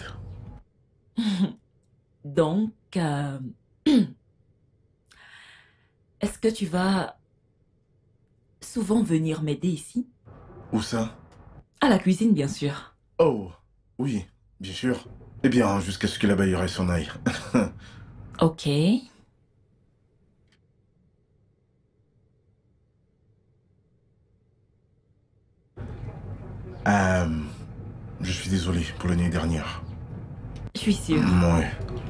Donc, euh, est-ce que tu vas souvent venir m'aider ici? Où ça? À la cuisine, bien sûr. Oh, oui, bien sûr. Eh bien, jusqu'à ce que la bailleure s'en aille. Ok. Euh, je suis désolé pour l'année dernière. Je suis sûre. Ouais.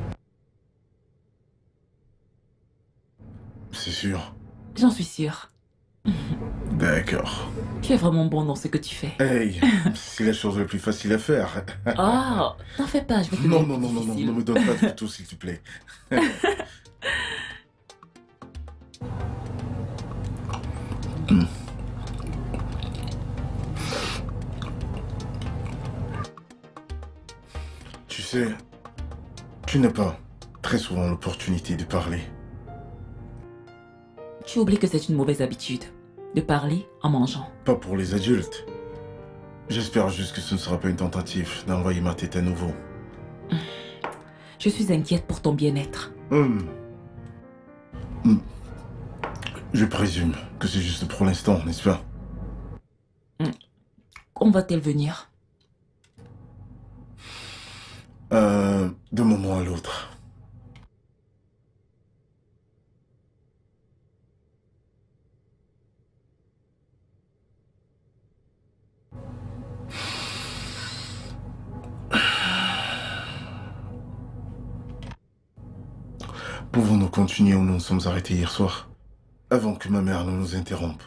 C'est sûr. J'en suis sûre. D'accord. Tu es vraiment bon dans ce que tu fais. Hey, c'est la chose la plus facile à faire. Oh, t'en fais pas, je vais te Non, dire non, non, non, non, difficile. ne me donne pas de couteau, s'il te plaît. Hmm. Tu sais, tu n'as pas très souvent l'opportunité de parler. Tu oublies que c'est une mauvaise habitude de parler en mangeant. Pas pour les adultes. J'espère juste que ce ne sera pas une tentative d'envoyer ma tête à nouveau. Je suis inquiète pour ton bien-être. Hum. Hum. Je présume que c'est juste pour l'instant, n'est-ce pas? Quand va-t-elle venir? Euh, d'un moment à l'autre. Pouvons-nous continuer où nous nous sommes arrêtés hier soir, avant que ma mère ne nous interrompe?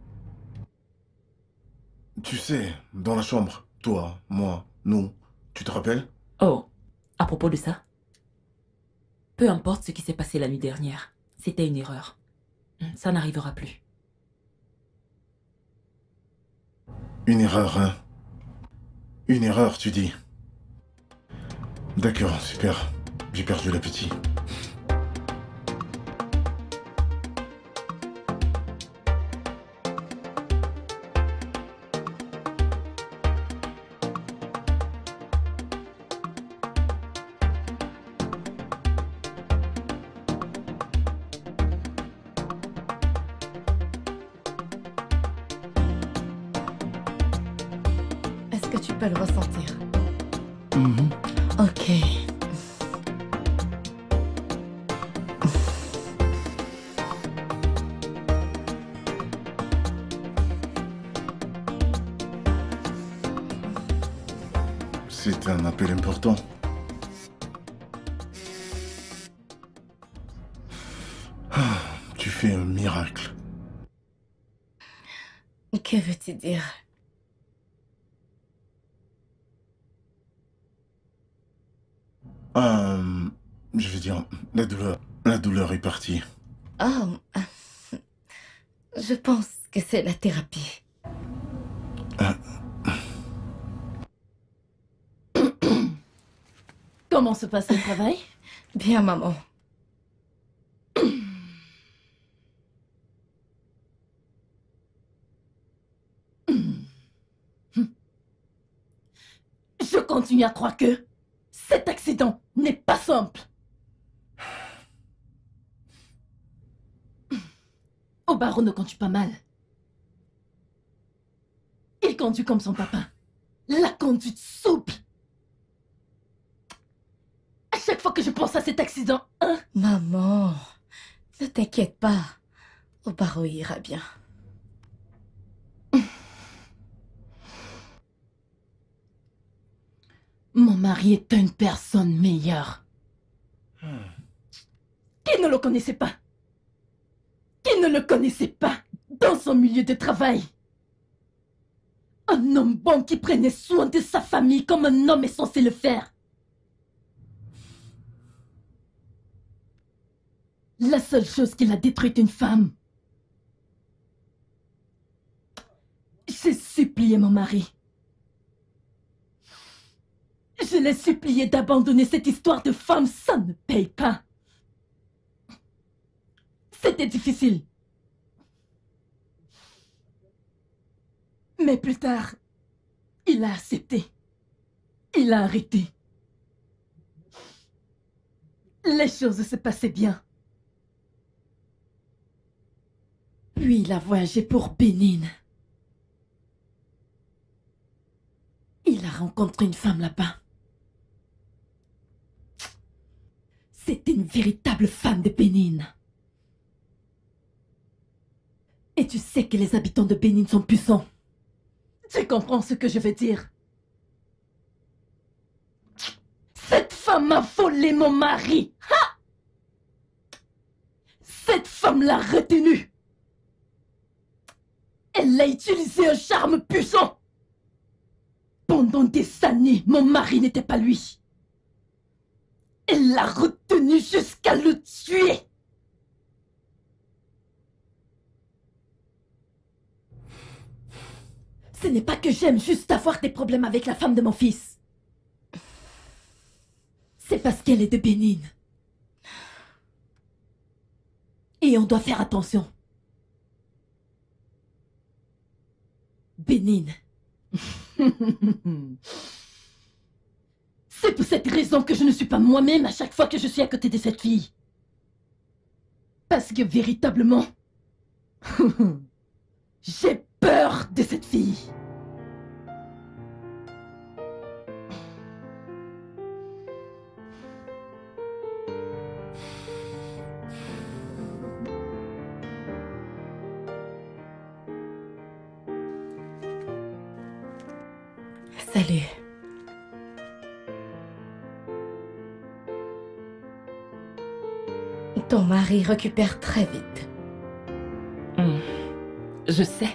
Tu sais, dans la chambre, toi, moi, nous, tu te rappelles? Oh, à propos de ça, peu importe ce qui s'est passé la nuit dernière, c'était une erreur. Ça n'arrivera plus. Une erreur, hein? Une erreur, tu dis? D'accord, super. J'ai perdu l'appétit. Est-ce que tu peux le ressentir? Mhm. Ok. C'est un appel important. Ah, tu fais un miracle. Que veux-tu dire? Euh, je veux dire, la douleur, la douleur est partie. Oh, je pense que c'est la thérapie. Euh, Comment se passe le travail? Bien, maman. Je continue à croire que cet accident n'est pas simple. Au barreau ne conduit pas mal. Il conduit comme son papa. La conduite souple. À chaque fois que je pense à cet accident, hein? Maman, ne t'inquiète pas. Au barreau ira bien. Mon mari est une personne meilleure. Qui ne le connaissait pas? Qui ne le connaissait pas dans son milieu de travail? Un homme bon qui prenait soin de sa famille comme un homme est censé le faire. La seule chose qui l'a détruite une femme. J'ai supplié mon mari. Je l'ai supplié d'abandonner cette histoire de femme, ça ne paye pas. C'était difficile. Mais plus tard, il a accepté. Il a arrêté. Les choses se passaient bien. Puis il a voyagé pour Bénin. Il a rencontré une femme là-bas. C'était une véritable femme de Bénin. Et tu sais que les habitants de Bénin sont puissants. Tu comprends ce que je veux dire? Cette femme a volé mon mari. Ha! Cette femme l'a retenu. Elle a utilisé un charme puissant. Pendant des années, mon mari n'était pas lui. Elle l'a retenu jusqu'à le tuer. Ce n'est pas que j'aime juste avoir des problèmes avec la femme de mon fils. C'est parce qu'elle est de Bénin. Et on doit faire attention. Bénin. C'est pour cette raison que je ne suis pas moi-même à chaque fois que je suis à côté de cette fille. Parce que véritablement, j'ai peur de cette fille. Salut. Ton mari récupère très vite. Mmh. Je sais.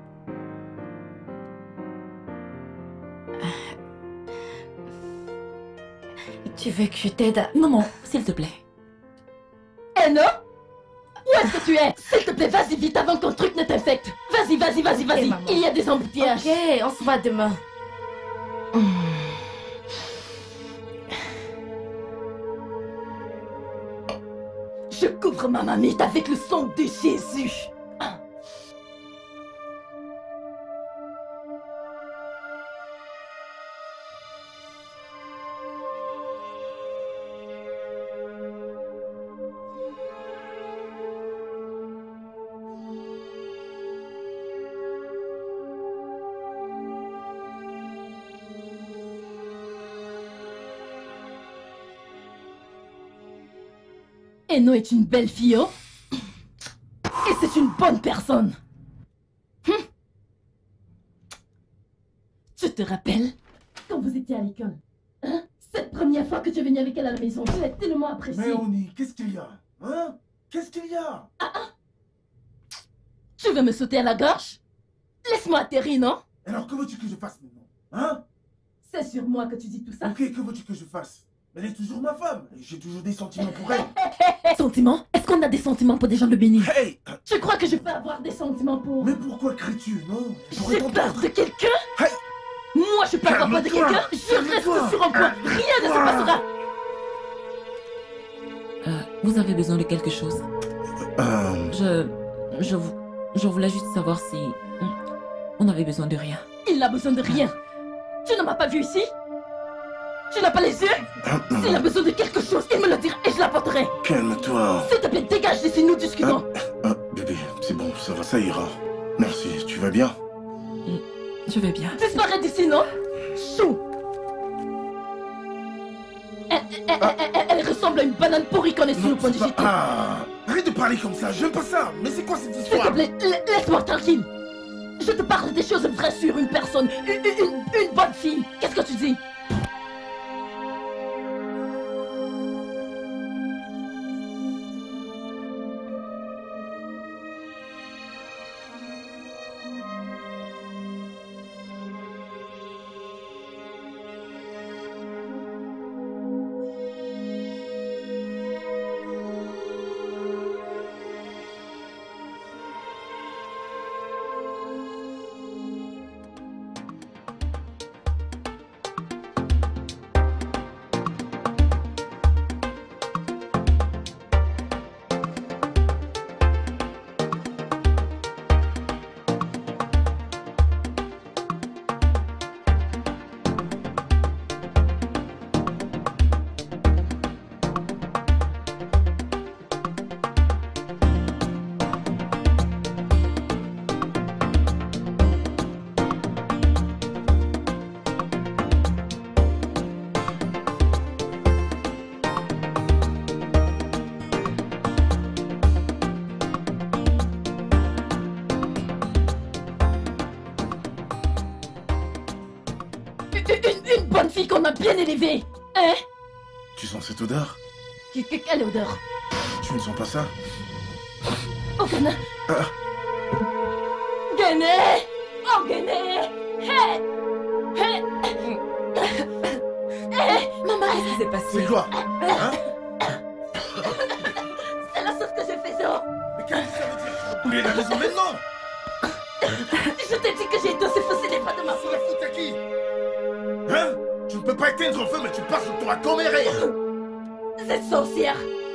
Tu veux que je t'aide à... Non, non, s'il te plaît. Eh non? Où est-ce que tu es? S'il te plaît, vas-y vite avant qu'un truc ne t'infecte. Vas-y, vas-y, vas-y, vas-y. maman. Il y a des embouteillages. Ok, on se voit demain. Je couvre ma mamite avec le sang de Jésus. Eno est une belle fille, oh? Et c'est une bonne personne. Hum. Tu te rappelles quand vous étiez à l'école, hein? Cette première fois que tu es venu avec elle à la maison, tu l'as tellement appréciée. Mais Oni, qu'est-ce qu'il y a? Hein? Qu'est-ce qu'il y a? Ah ah! Tu veux me sauter à la gorge? Laisse-moi atterrir, non? Alors que veux-tu que je fasse maintenant? Hein? C'est sur moi que tu dis tout ça. Ok, que veux-tu que je fasse? Elle est toujours ma femme, et j'ai toujours des sentiments pour elle. Sentiments? Est-ce qu'on a des sentiments pour des gens de Béni? Hey! Tu crois que je peux avoir des sentiments pour... Mais pourquoi cries-tu, non? J'ai peur de quelqu'un? Hey! Moi, je peux avoir peur de Calme-toi. quelqu'un? Je reste Calme-toi. sur un point. Rien ne se passera. Euh, vous avez besoin de quelque chose? Euh... Je... Je, vou- je voulais juste savoir si... On avait besoin de rien. Il n'a besoin de rien. Tu ne m'as pas vu ici? Tu n'as pas les yeux? S'il a besoin de quelque chose, il me le dira et je l'apporterai. Calme-toi. S'il te plaît, dégage d'ici, nous discutons. Ah, bébé, c'est bon, ça va, ça ira. Merci, tu vas bien? Je vais bien. Disparais d'ici, non? Chou. Elle, elle- elle- elle- elle ressemble à une banane pourrie qu'on est sur le point de c'est pas- jeter. Ah, arrête de parler comme ça, j'aime pas ça. Mais c'est quoi cette S'il histoire? te plaît, la- laisse-moi tranquille. Je te parle des choses vraies sur une personne, une, une- une- une bonne fille. Qu'est-ce que tu dis? Une, une bonne fille qu'on a bien élevée. Hein? Tu sens cette odeur? Que- que- Quelle odeur? Tu ne sens pas ça? Oh, Ghana. Ah. Ghana. Oh, Ghana. Hey. Hey. Hey. Maman. Qu'est-ce qui s'est passé? C'est quoi? Hein? C'est la sauce que j'ai fait, ça. Mais qu'est-ce que ça veut dire? Tu vas couler la maison maintenant? Je t'ai dit que j'ai deux ce feu, ce n'est pas de ma C'est faute. la faute à qui? Hein? Tu ne peux pas éteindre le feu, mais tu passes sur ton comméré. Cette sorcière.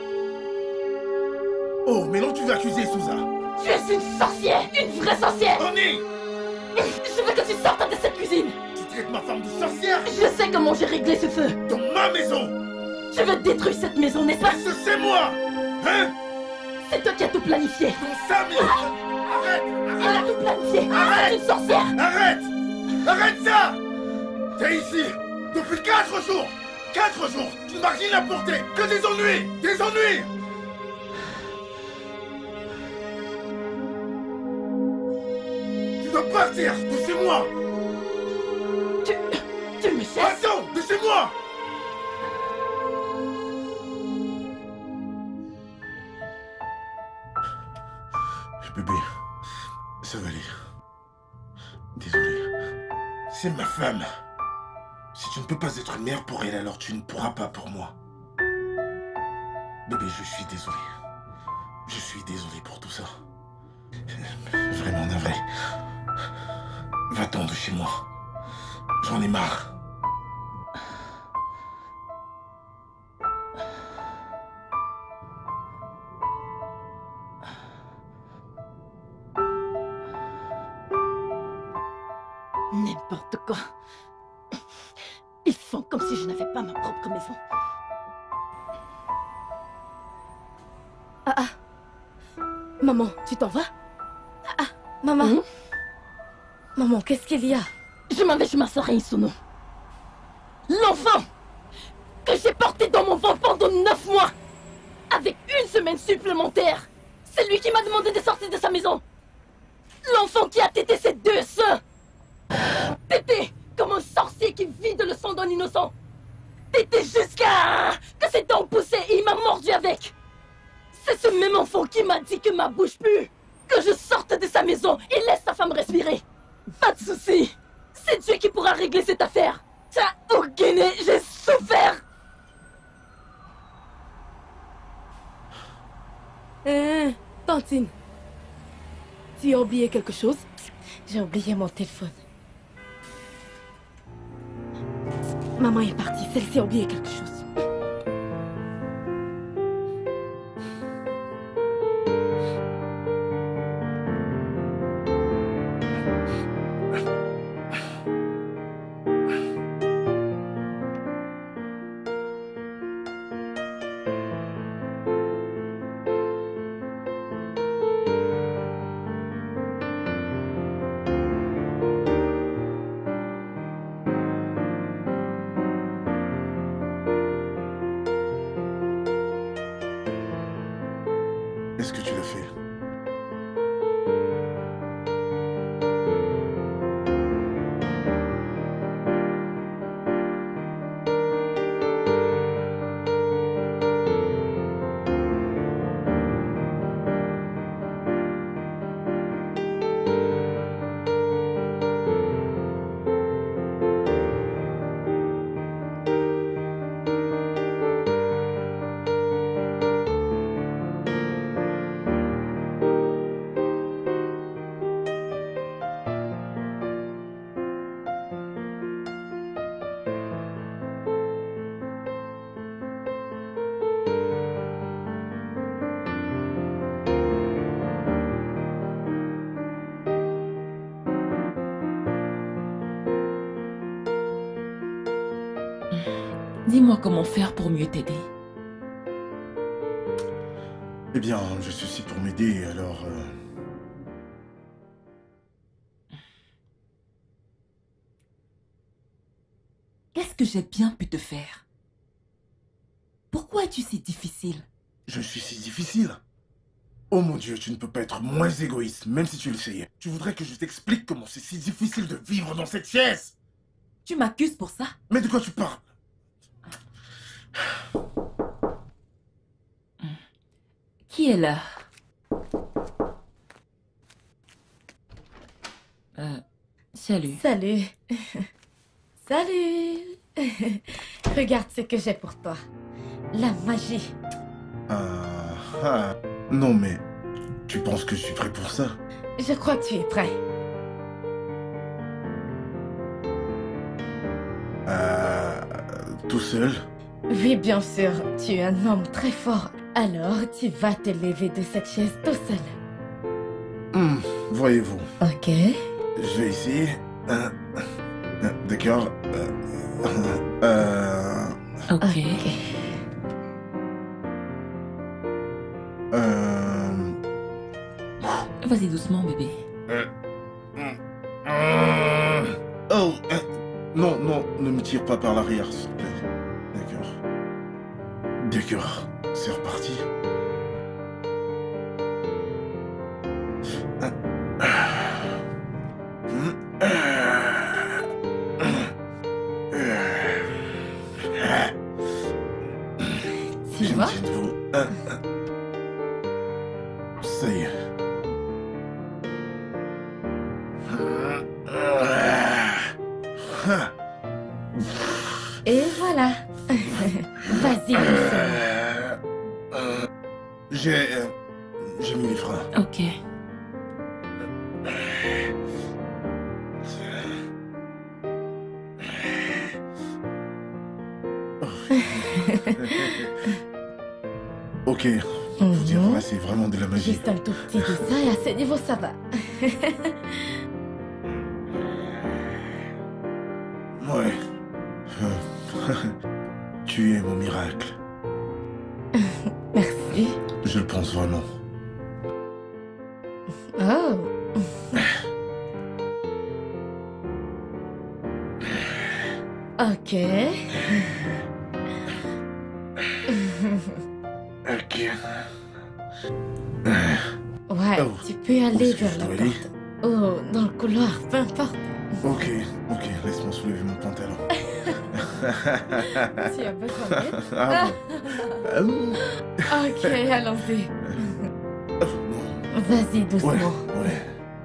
Oh, mais non, tu vas accuser Souza. Tu es une sorcière. Une vraie sorcière. Oni! Je veux que tu sortes de cette cuisine. Tu femme de sorcière. Je sais comment j'ai réglé ce feu. Dans ma maison. Tu veux détruire cette maison, n'est-ce pas? Parce que c'est moi. Hein? C'est toi qui as tout planifié. Dans sa maison. Arrête. Elle a tout planifié. Arrête. C'est une sorcière. Arrête. Arrête ça. T'es ici depuis quatre jours. Quatre jours. Tu ne m'as rien apporté. Que des ennuis. Des ennuis. Tu dois partir de chez moi. Tu... tu me cherches? Attends, de chez moi. Bébé, ça va aller. Désolé. C'est ma femme. Si tu ne peux pas être mère pour elle, alors tu ne pourras pas pour moi. Bébé, je suis désolé. Je suis désolé pour tout ça. Vraiment navré. Va-t'en de chez moi. J'en ai marre. N'importe quoi. Ils font comme si je n'avais pas ma propre maison. Ah ah. Maman, tu t'en vas? Ah ah. Maman. Mmh? Maman, qu'est-ce qu'il y a? Je m'en vais chez ma soeur Isuno. L'enfant que j'ai porté dans mon ventre pendant neuf mois, avec une semaine supplémentaire, c'est lui qui m'a demandé de sortir de sa maison. L'enfant qui a tété ses deux seins. Tété comme un sorcier qui vide le sang d'un innocent. Tété jusqu'à que ses dents poussaient et il m'a mordu avec. C'est ce même enfant qui m'a dit que ma bouche pue, que je sorte de sa maison et laisse sa femme respirer. Pas de souci. C'est Dieu qui pourra régler cette affaire. Ça, au Guinée, j'ai souffert. Hein, Tantine. Tu as oublié quelque chose? J'ai oublié mon téléphone. Maman est partie. Celle-ci a oublié quelque chose. Est-ce que tu l'as fait? Dis-moi comment faire pour mieux t'aider. Eh bien, je suis ici pour m'aider, alors... Euh... Qu'est-ce que j'ai bien pu te faire? Pourquoi es-tu si difficile? Je suis si difficile? Oh mon Dieu, tu ne peux pas être moins égoïste, même si tu l'essayais. Tu voudrais que je t'explique comment c'est si difficile de vivre dans cette chaise? Tu m'accuses pour ça? Mais de quoi tu parles? Qui est là? Euh, salut. Salut. Salut. Regarde ce que j'ai pour toi. La magie. Ah, ah. Non mais, tu penses que je suis prêt pour ça? Je crois que tu es prêt. Euh... Tout seul? Oui, bien sûr. Tu es un homme très fort. Alors, tu vas te lever de cette chaise tout seul. Hmm, voyez-vous. Ok. Je vais essayer. Un, Euh, D'accord. Euh... euh... Ok. Ok. Euh... Vas-y doucement, bébé. Euh... euh, Oh, euh, non, non, ne me tire pas par l'arrière, s'il te plaît. D'accord. D'accord, c'est reparti. Tu vois? Euh, Ça y est. Et voilà. Vas-y, doucement. Euh, euh, J'ai... euh, J'ai mis les freins. Ok. Ok, faut dire, là, c'est vraiment de la magie. Juste un tout petit de ça et à ce niveau, ça va. Ouais. Euh, Tu es mon miracle. Merci. Je le pense vraiment. Oh. Ok. Ok. Ouais, Oh. tu peux Où aller est-ce que vers je la dois aller? porte. Oh, dans le couloir, peu importe. Ok, ok, laisse-moi soulever mon pantalon. Tu as besoin d'aide? Ah bon? Ok, allons-y. Euh, non. Vas-y, doucement. Ouais, ouais.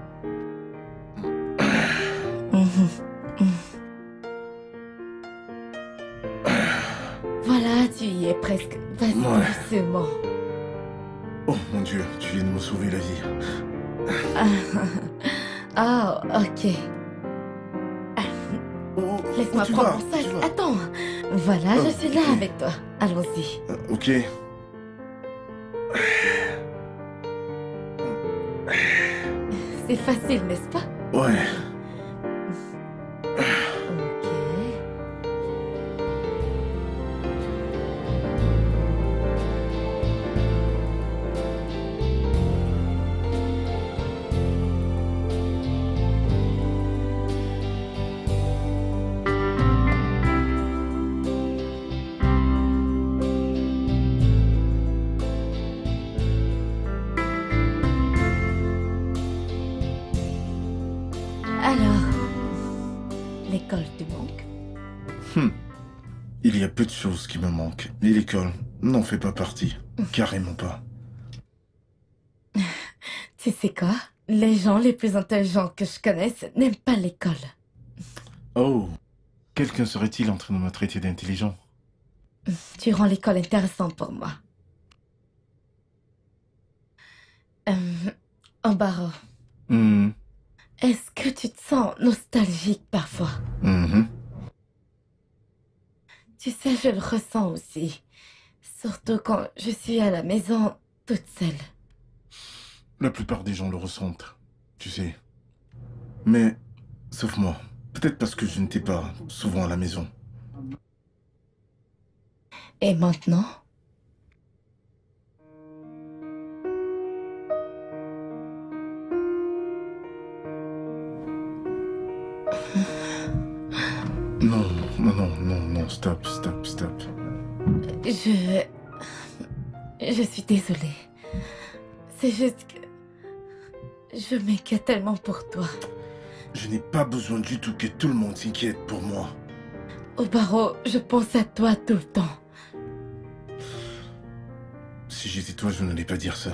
Mhm, mhm. Voilà, tu y es presque. Vas-y, Ouais. doucement. Oh mon Dieu, tu viens de me sauver la vie. Ah, oh, ok. Oh, Laisse-moi où tu prendre vas? mon Où sac. tu vas? Attends. Voilà, Oh, je suis là ok. avec toi. Allons-y. Euh, Ok. C'est facile, n'est-ce pas? Ouais. Ok. Alors, l'école te manque? Hmm. Il y a peu de choses qui me manquent, mais l'école n'en fait pas partie. Carrément pas. Tu sais quoi? Les gens les plus intelligents que je connaisse n'aiment pas l'école. Oh. Quelqu'un serait-il en train de me traiter d'intelligent? Tu rends l'école intéressante pour moi. Euh, Ambaro, Hmm. est-ce que tu te sens nostalgique parfois? Mhm. Tu sais, je le ressens aussi. Surtout quand je suis à la maison toute seule. La plupart des gens le ressentent, tu sais. Mais, sauf moi. Peut-être parce que je n'étais pas souvent à la maison. Et maintenant? Non, non, non, non, non, stop, stop, stop. Je... Je suis désolée. C'est juste que... Je m'inquiète tellement pour toi. Je n'ai pas besoin du tout que tout le monde s'inquiète pour moi. Au barreau, je pense à toi tout le temps. Si j'étais toi, je n'allais pas dire ça.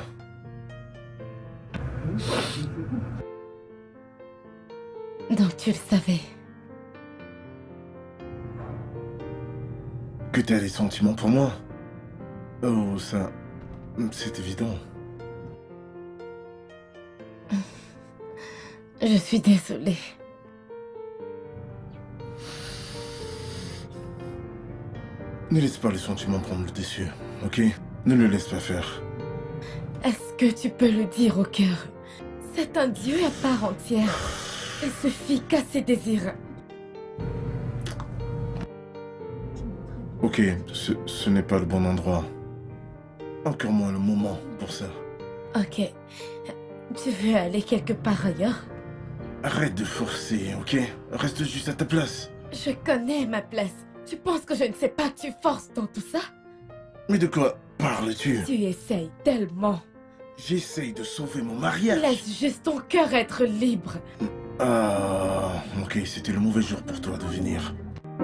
Donc tu le savais. Que tu as des sentiments pour moi? Oh, ça... c'est évident. Je suis désolée. Ne laisse pas les sentiments prendre le dessus, ok? Ne le laisse pas faire. Est-ce que tu peux le dire au cœur? C'est un dieu à part entière. Il suffit qu'à ses désirs. Ok, ce, ce n'est pas le bon endroit. Encore moins le moment pour ça. Ok. Tu veux aller quelque part ailleurs? Arrête de forcer, ok? Reste juste à ta place. Je connais ma place. Tu penses que je ne sais pas que tu forces dans tout ça? Mais de quoi parles-tu? Tu essayes tellement. J'essaye de sauver mon mariage. Laisse juste ton cœur être libre. Ah, ok, c'était le mauvais jour pour toi de venir.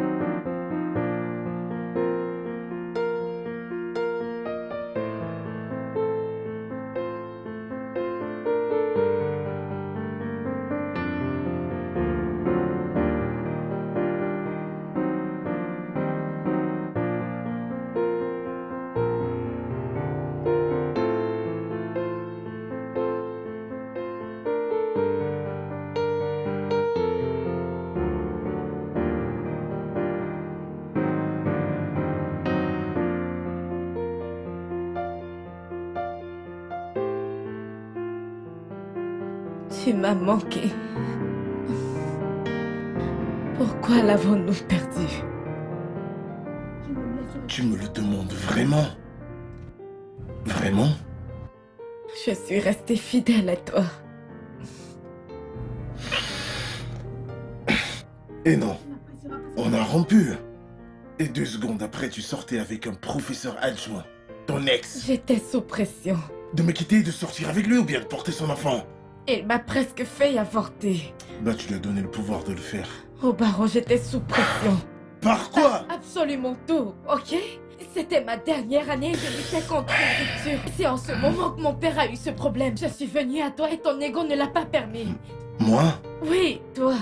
Tu m'as manqué. Pourquoi l'avons-nous perdu? Tu me le demandes vraiment? Vraiment? Je suis restée fidèle à toi. Et non, on a rompu. Et deux secondes après, tu sortais avec un professeur adjoint, ton ex. J'étais sous pression. De me quitter et de sortir avec lui ou bien de porter son enfant? Il m'a presque fait avorter. Bah, tu lui as donné le pouvoir de le faire. Au baron, j'étais sous pression. Par quoi? Absolument tout, ok? C'était ma dernière année et je luttais contre une rupture. C'est en ce moment que mon père a eu ce problème. Je suis venue à toi et ton ego ne l'a pas permis. Moi? Oui, toi.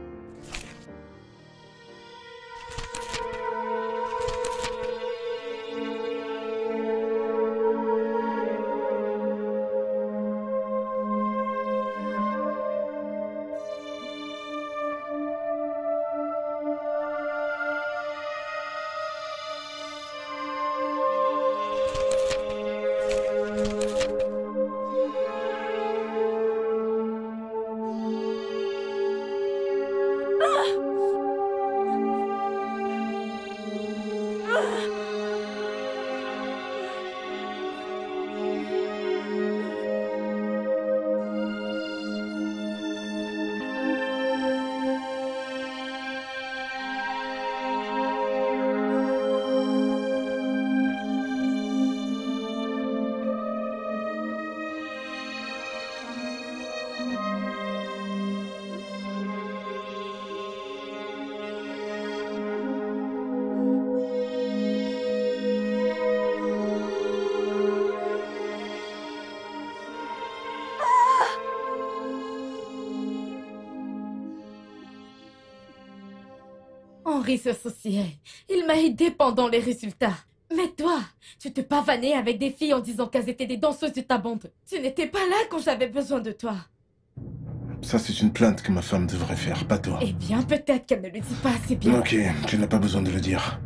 Henri se souciait. Il m'a aidé pendant les résultats. Mais toi, tu te pavanais avec des filles en disant qu'elles étaient des danseuses de ta bande. Tu n'étais pas là quand j'avais besoin de toi. Ça, c'est une plainte que ma femme devrait faire, pas toi. Eh bien, peut-être qu'elle ne le dit pas assez bien. Ok, tu n'as pas besoin de le dire.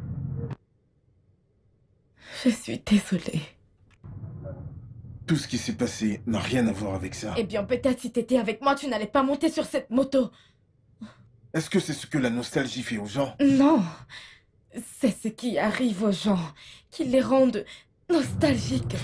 Je suis désolée. Tout ce qui s'est passé n'a rien à voir avec ça. Eh bien, peut-être si t'étais avec moi, tu n'allais pas monter sur cette moto. Est-ce que c'est ce que la nostalgie fait aux gens? Non. C'est ce qui arrive aux gens, qui les rendent nostalgiques.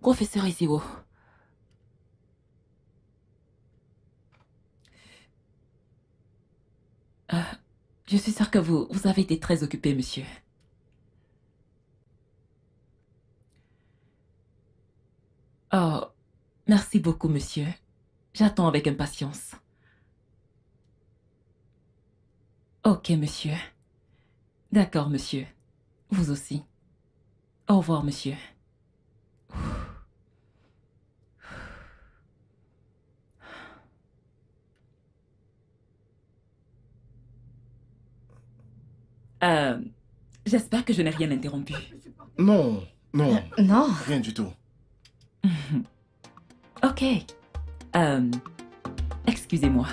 Professeur Iziwo. Euh, je suis sûre que vous, vous avez été très occupé, monsieur. Oh, merci beaucoup, monsieur. J'attends avec impatience. Ok, monsieur. D'accord, monsieur. Vous aussi. Au revoir, monsieur. Euh, j'espère que je n'ai rien interrompu. Non, non. Euh, non. Rien du tout. Ok. Euh, excusez-moi.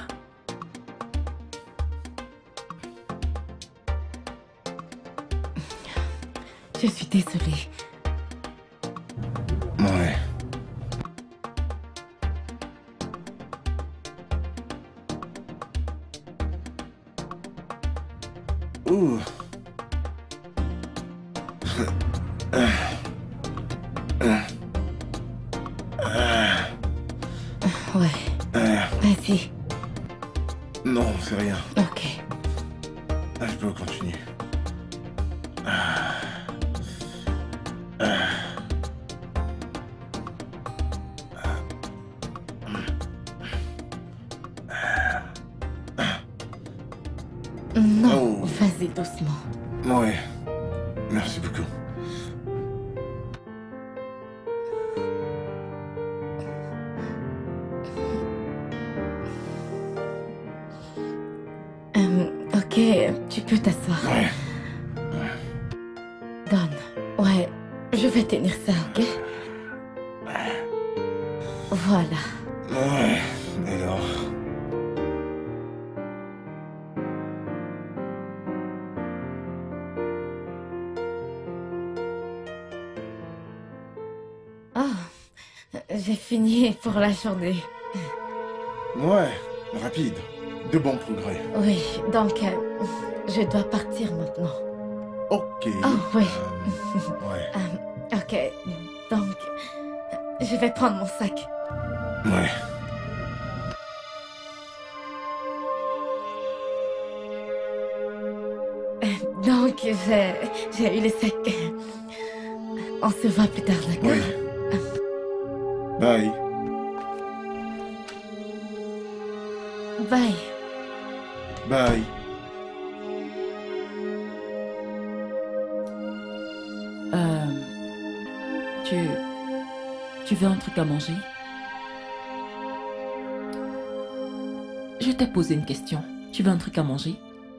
Je suis désolée. Ouais. Ouh. Ouais. Euh, Vas-y. non, c'est rien. Ok. Ah, je peux continuer. Ah. Ah. Non, Oh. vas-y doucement. Ouais. Merci beaucoup. Euh, ok, tu peux t'asseoir. Ouais. Donne. Ouais, je vais tenir ça, ok? Voilà. Ouais. Alors. Oh, j'ai fini pour la journée. Ouais. Rapide. De bons progrès. Oui, donc euh, je dois partir maintenant. Ok. Oh, oui. Euh, ouais. Euh, ok, donc je vais prendre mon sac. Ouais. Donc j'ai j'ai eu le sac. On se voit plus tard, d'accord? Oui. Bye. Bye. Bye. Euh, tu... Tu veux un truc à manger? Je t'ai posé une question. Tu veux un truc à manger?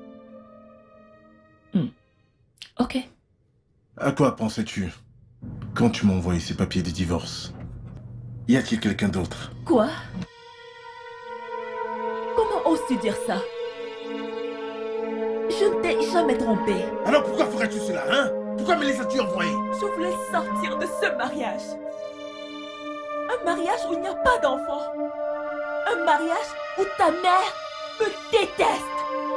Hmm. Ok. À quoi pensais-tu quand tu m'as envoyé ces papiers de divorce? Y a-t-il quelqu'un d'autre? Quoi? Comment oses-tu dire ça? Je ne t'ai jamais trompé. Alors pourquoi ferais-tu cela, hein? Pourquoi me les as-tu envoyés? Je voulais sortir de ce mariage. Un mariage où il n'y a pas d'enfant. Un mariage où ta mère me déteste.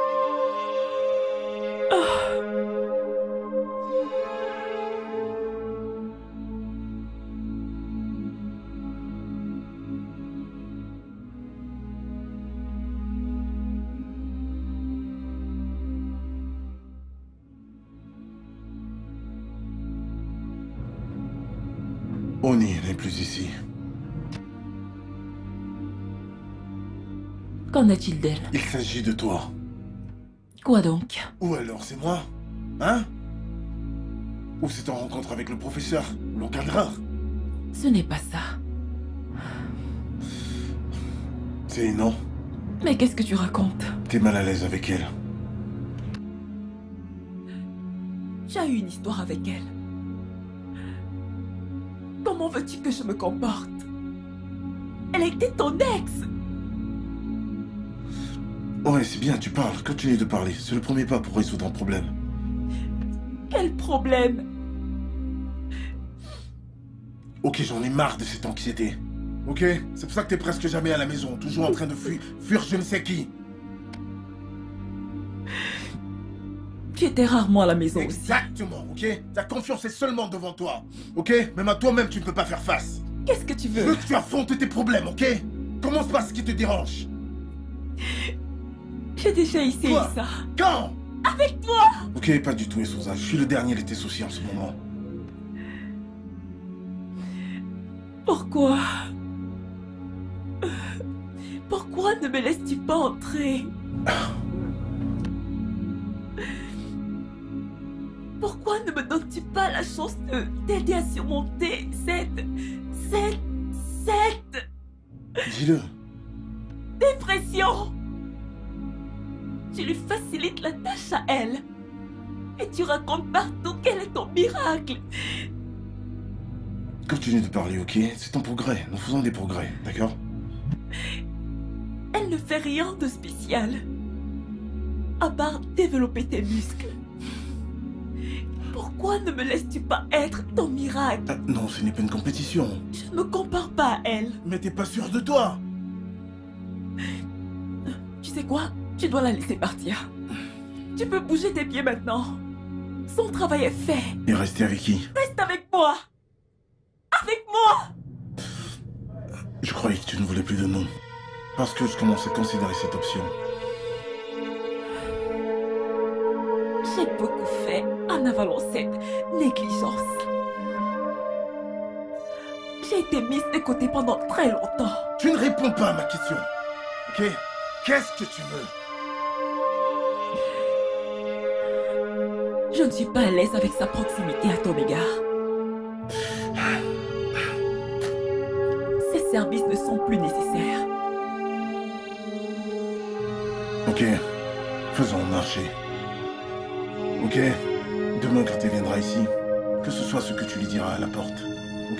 Oni n'est plus ici. Qu'en est-il d'elle? Il s'agit de toi. Quoi donc? Ou alors c'est moi? Hein? Ou c'est en rencontre avec le professeur, l'encadreur? Ce n'est pas ça. C'est non. Mais qu'est-ce que tu racontes? T'es mal à l'aise avec elle. J'ai eu une histoire avec elle. Comment veux-tu que je me comporte? Elle était ton ex. Ouais, c'est bien, tu parles. Continue de parler. C'est le premier pas pour résoudre un problème. Quel problème? Ok, j'en ai marre de cette anxiété. Ok? C'est pour ça que t'es presque jamais à la maison, toujours en train de fuir, fuir je ne sais qui. Tu étais rarement à la maison aussi. Exactement, ok? Ta confiance est seulement devant toi. Ok? Même à toi-même, tu ne peux pas faire face. Qu'est-ce que tu Je veux? veux que tu affrontes tes problèmes, ok? Commence par ce qui te dérange. J'ai déjà essayé Quoi? ça. Quand? Avec toi! Ok, pas du tout, Esouza. Je suis le dernier de tes soucis en ce moment. Pourquoi? Pourquoi ne me laisses-tu pas entrer? Pourquoi ne me donnes-tu pas la chance de t'aider à surmonter cette... cette... cette... Dis-le. dépression? Tu lui facilites la tâche à elle. Et tu racontes partout quel est ton miracle. Continue de parler, ok? C'est ton progrès. Nous faisons des progrès, d'accord? Elle ne fait rien de spécial. À part développer tes muscles. Pourquoi ne me laisses-tu pas être ton miracle? Ah, non, ce n'est pas une compétition. Je ne me compare pas à elle. Mais t'es pas sûr de toi? Tu sais quoi? Tu dois la laisser partir. Tu peux bouger tes pieds maintenant. Son travail est fait. Et rester avec qui? Reste avec moi. Avec moi. Je croyais que tu ne voulais plus de nom. Parce que je commence à considérer cette option. J'ai beaucoup fait en avalant cette négligence. J'ai été mise de côté pendant très longtemps. Tu ne réponds pas à ma question. Ok? Qu'est-ce que tu veux? Je ne suis pas à l'aise avec sa proximité à ton égard. Ses services ne sont plus nécessaires. Ok, faisons marcher. Ok? Demain quand elle viendra ici, que ce soit ce que tu lui diras à la porte. Ok?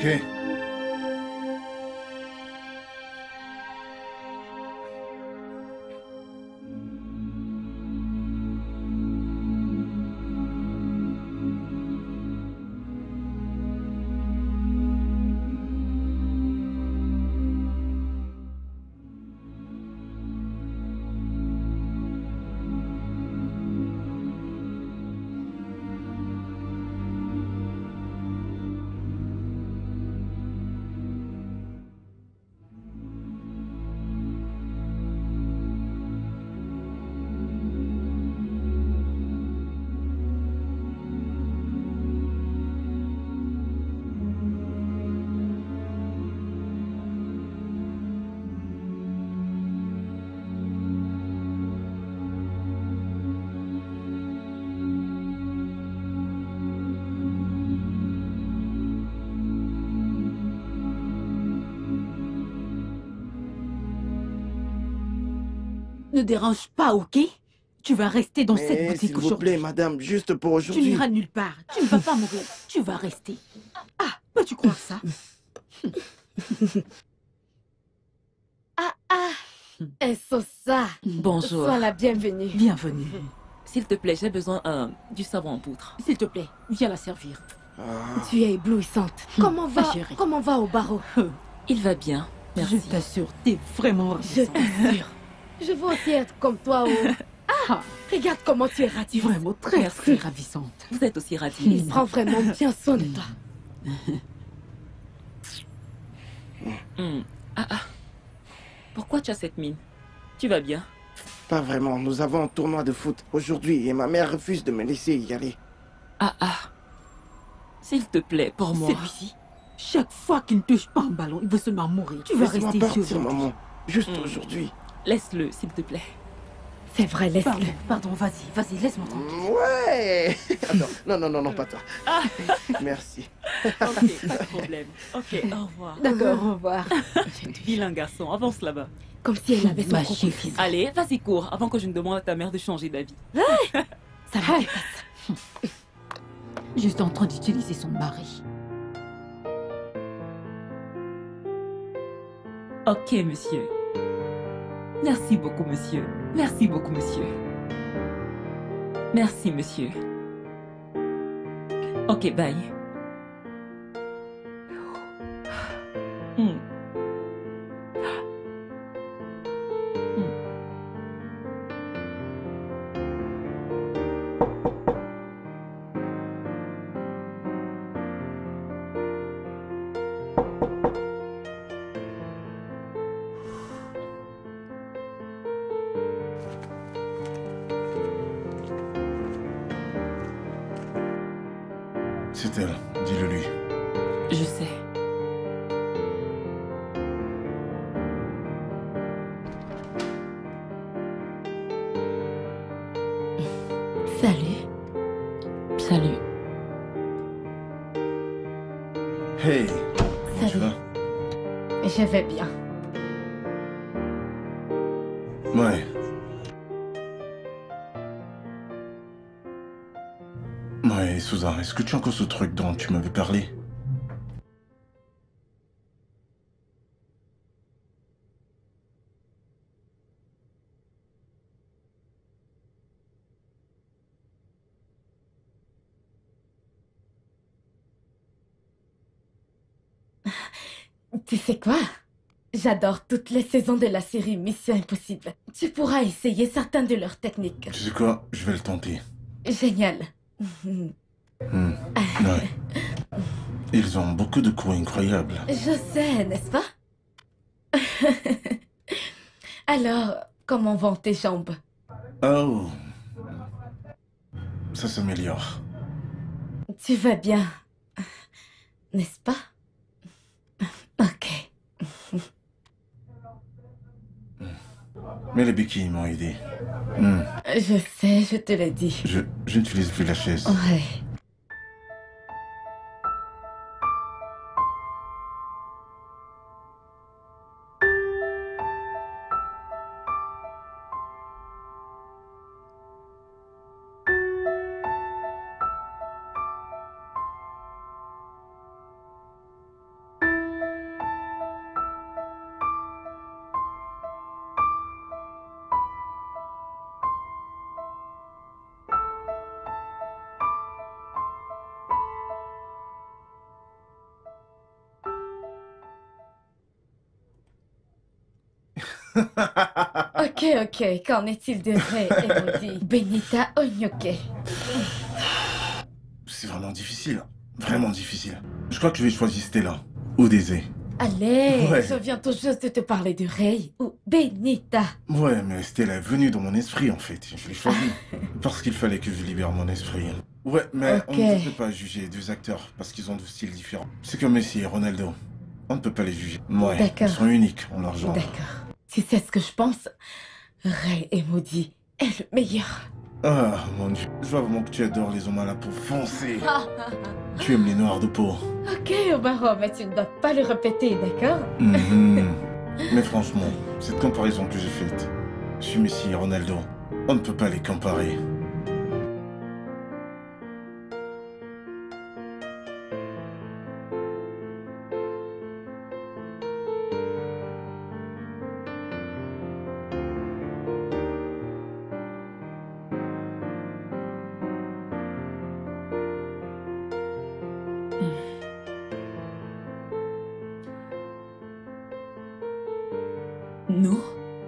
Ne dérange pas, ok? Tu vas rester dans cette Mais boutique s'il vous aujourd'hui. plaît, madame, juste pour Tu aujourd'hui. n'iras nulle part. Tu ne vas pas mourir. Tu vas rester. Ah, peux-tu croire ça? Ah ah. Esouza. Bonjour. Sois la bienvenue. Bienvenue. S'il te plaît, j'ai besoin euh, du savon en poudre. S'il te plaît, viens la servir. Ah, Tu es éblouissante. Comment va, Ma chérie. comment va au barreau? Il va bien, merci. Je t'assure, t'es vraiment Je ravissante. t'assure. Je veux aussi être comme toi. Oh. Ah, regarde comment tu es radieuse. Vraiment très, Merci. très ravissante. Vous êtes aussi radieuse. Il prend vraiment bien soin de toi. Hmm. Ah ah. Pourquoi tu as cette mine? Tu vas bien? pas vraiment. Nous avons un tournoi de foot aujourd'hui et ma mère refuse de me laisser y aller. Ah ah. S'il te plaît, pour moi. Celui-ci, chaque fois qu'il ne touche pas un ballon, il veut seulement mourir. Tu vas Laisse-moi rester ici partir, aujourd'hui. maman. Juste Hmm. aujourd'hui. Laisse-le, s'il te plaît. C'est vrai, Pardon, laisse-le. pardon, vas-y, vas-y, laisse-moi tranquille. Ouais. Attends, non, non, non, non, pas toi. Merci. Ok, pas de problème. Ok, au revoir. D'accord, au revoir. Vilain garçon, avance là-bas. Comme si elle avait son Ma propre chérie. fils. Allez, vas-y, cours, avant que je ne demande à ta mère de changer d'avis. Ça me dépasse. Juste en train d'utiliser son mari. Ok, monsieur. Merci beaucoup, monsieur. Merci beaucoup, monsieur. Merci, monsieur. Ok, bye. Hmm. Estelle, dis-le lui. Je sais. Salut. Salut. Hey, comment tu Salut. vas? Je vais bien. Ouais. Ouais, Susan, est-ce que tu as encore ce truc dont tu m'avais parlé? Tu sais quoi? J'adore toutes les saisons de la série Mission Impossible. Tu pourras essayer certaines de leurs techniques. Tu sais quoi? Je vais le tenter. Génial. Hmm. Ouais. Ils ont beaucoup de coups incroyables. Je sais, n'est-ce pas? Alors, comment vont tes jambes? Oh. Ça s'améliore. Tu vas bien, n'est-ce pas? Ok. Mais les béquilles m'ont aidé. Hmm. Je sais, je te l'ai dit. Je, je n'utilise plus la chaise. Ouais. Ok, ok. Qu'en est-il de Ray et Maudit? Benita Onyoke. C'est vraiment difficile. Vraiment difficile. Je crois que je vais choisir Stella. Ou Daisy. Allez, Ouais. je viens tout juste de te parler de Ray ou Benita. Ouais, mais Stella est venue dans mon esprit en fait. Je l'ai choisi. Parce qu'il fallait que je libère mon esprit. Ouais, mais on Ok. ne peut pas juger deux acteurs parce qu'ils ont deux styles différents. C'est comme Messi et Ronaldo. On ne peut pas les juger. Ouais, D'accord. ils sont uniques en leur genre. D'accord. Tu sais ce que je pense? Ray et Maudit est le meilleur. Ah, mon dieu. Je vois vraiment que tu adores les hommes à la peau foncée. Tu aimes les noirs de peau. Ok, Obaro, mais tu ne dois pas le répéter, d'accord? Mhm. Mais franchement, cette comparaison que j'ai faite, je suis Messi et Ronaldo. On ne peut pas les comparer. Nous,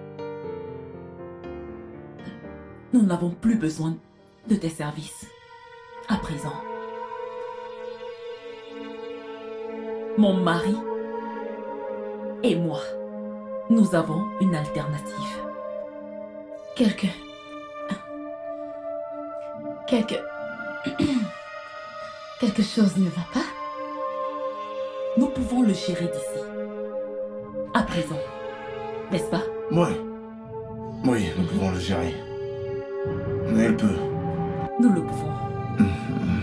nous n'avons plus besoin de tes services. À présent, mon mari et moi, nous avons une alternative. Quelque... Quelque... Quelque chose ne va pas? Nous pouvons le gérer d'ici. À présent, n'est-ce pas? Ouais. Oui, nous pouvons le gérer. Mais elle peut. Nous le pouvons. Mhm.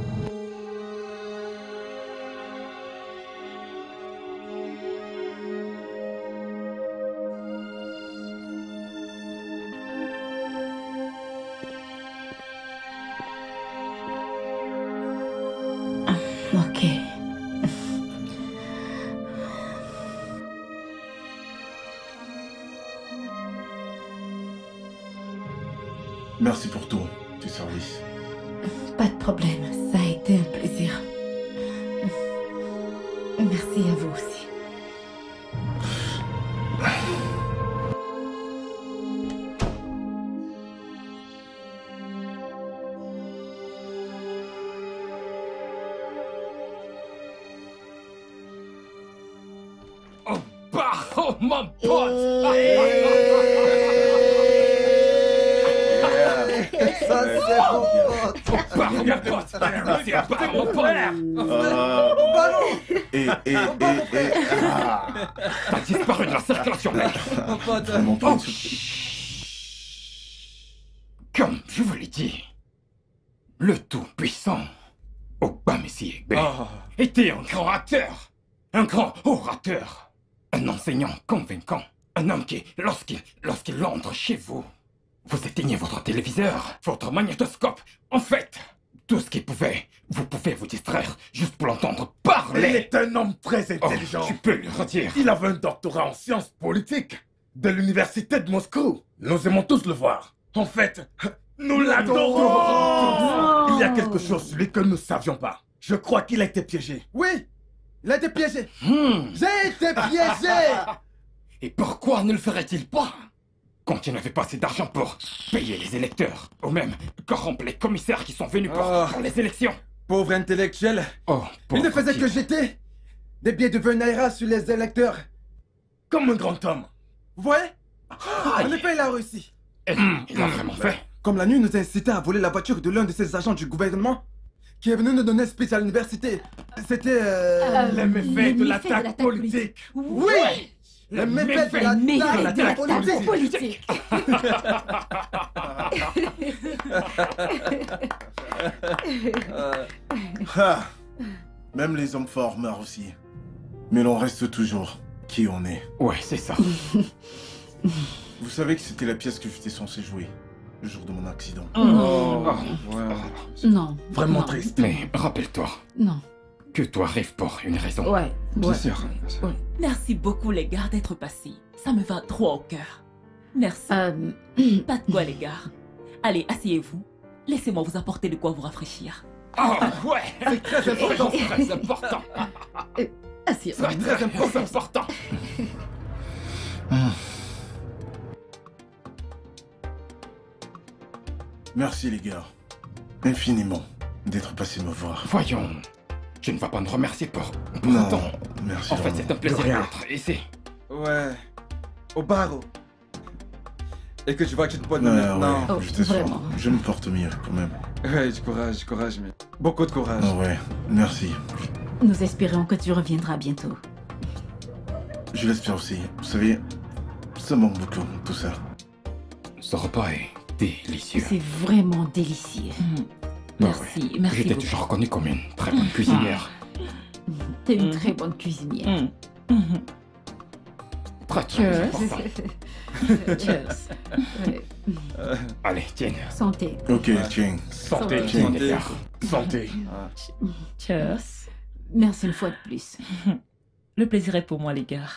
Ok. Merci pour tout, tes services. Pas de problème, ça a été un plaisir. Merci à vous aussi. Oh, bah, oh, mon pote! Ça, c'est mon pote. Pas mon pote. C'est pas mon pote. Euh, Ballon. Et, et, et, et... Ah, T'as disparu de la circulation, mec. Mon pote. vraiment pas Oh, une sou- Comme je vous l'ai dit, le tout-puissant, Ogba Messi Egbe, Oh. était un grand acteur, un grand orateur, un enseignant convaincant, un homme qui, lorsqu'il lorsqu'il entre chez vous, vous éteignez votre téléviseur, votre magnétoscope, en fait, tout ce qui pouvait, vous pouvez vous distraire juste pour l'entendre Il parler. est un homme très Oh, intelligent. tu peux le redire. Il avait un doctorat en sciences politiques de l'université de Moscou. Nous aimons tous le voir. En fait, nous l'adorons. Il y a quelque chose sur lui que nous ne savions pas. Je crois qu'il a été piégé. Oui, il a été piégé. Hmm. J'ai été piégé. Et pourquoi ne le ferait-il pas quand il n'avait pas assez d'argent pour payer les électeurs, ou même corrompre les commissaires qui sont venus pour, Oh. pour les élections? Pauvre intellectuel. Oh, Il ne pauvre faisait type. que jeter des billets de vingt naira sur les électeurs. Comme un grand homme. Vous voyez? Aïe. En effet, il a réussi. Et il a vraiment fait. Comme la nuit nous a incité à voler la voiture de l'un de ces agents du gouvernement qui est venu nous donner un speech à l'université. C'était... Euh... Les méfaits de l'attaque politique. Oui, Les méfaits de la méfaits l'attaque de l'attaque politique. politique. Ah, même les hommes forts meurent aussi. Mais l'on reste toujours qui on est. Ouais, c'est ça. Vous savez que c'était la pièce que j'étais censé jouer le jour de mon accident. Oh, Oh. ouais. Non. Vraiment non, triste. Mais rappelle-toi Non. que tout arrive pour une raison. Ouais. Bien Ouais. sûr. Merci beaucoup les gars d'être passés. Ça me va trop au cœur. Merci. Euh, Pas de quoi les gars. Allez, asseyez-vous. Laissez-moi vous apporter de quoi vous rafraîchir. Oh, ouais. C'est très important. C'est très important. assieds. C'est très important. Merci les gars. Infiniment d'être passés me voir. Voyons. Tu ne vas pas me remercier pour... pour Non, autant. merci. En fait, vraiment. c'est un plaisir De rien. d'être ici. Ouais. Au barreau. Et que tu vois que tu te bonnes Ouais, maintenant. ouais, Oh, je t'assure. vraiment. Je me porte mieux quand même. Ouais, du courage, du courage, mais beaucoup de courage. Ah ouais, merci. Nous espérons que tu reviendras bientôt. Je l'espère aussi. Vous savez, ça manque beaucoup, tout ça. Ce repas est délicieux. C'est vraiment délicieux. Mhm. Ouais, Merci, ouais. merci J'étais beaucoup. toujours reconnue comme une très bonne cuisinière. T'es une Mhm. très bonne cuisinière. Mhm. Mhm. Très, très Cheers. important. Cheers. Ouais. Allez, tiens. Santé. Ok, tiens. Santé, Santé. tiens, les gars. Santé. Cheers. Merci une fois de plus. Le plaisir est pour moi les gars.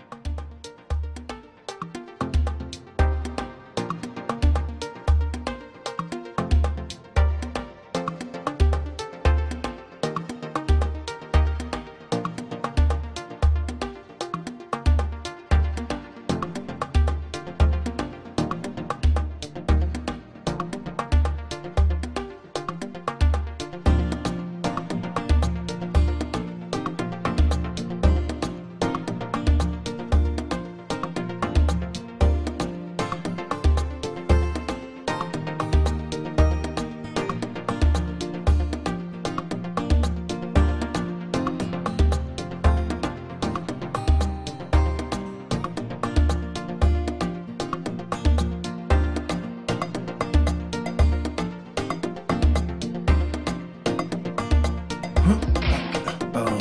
Oh.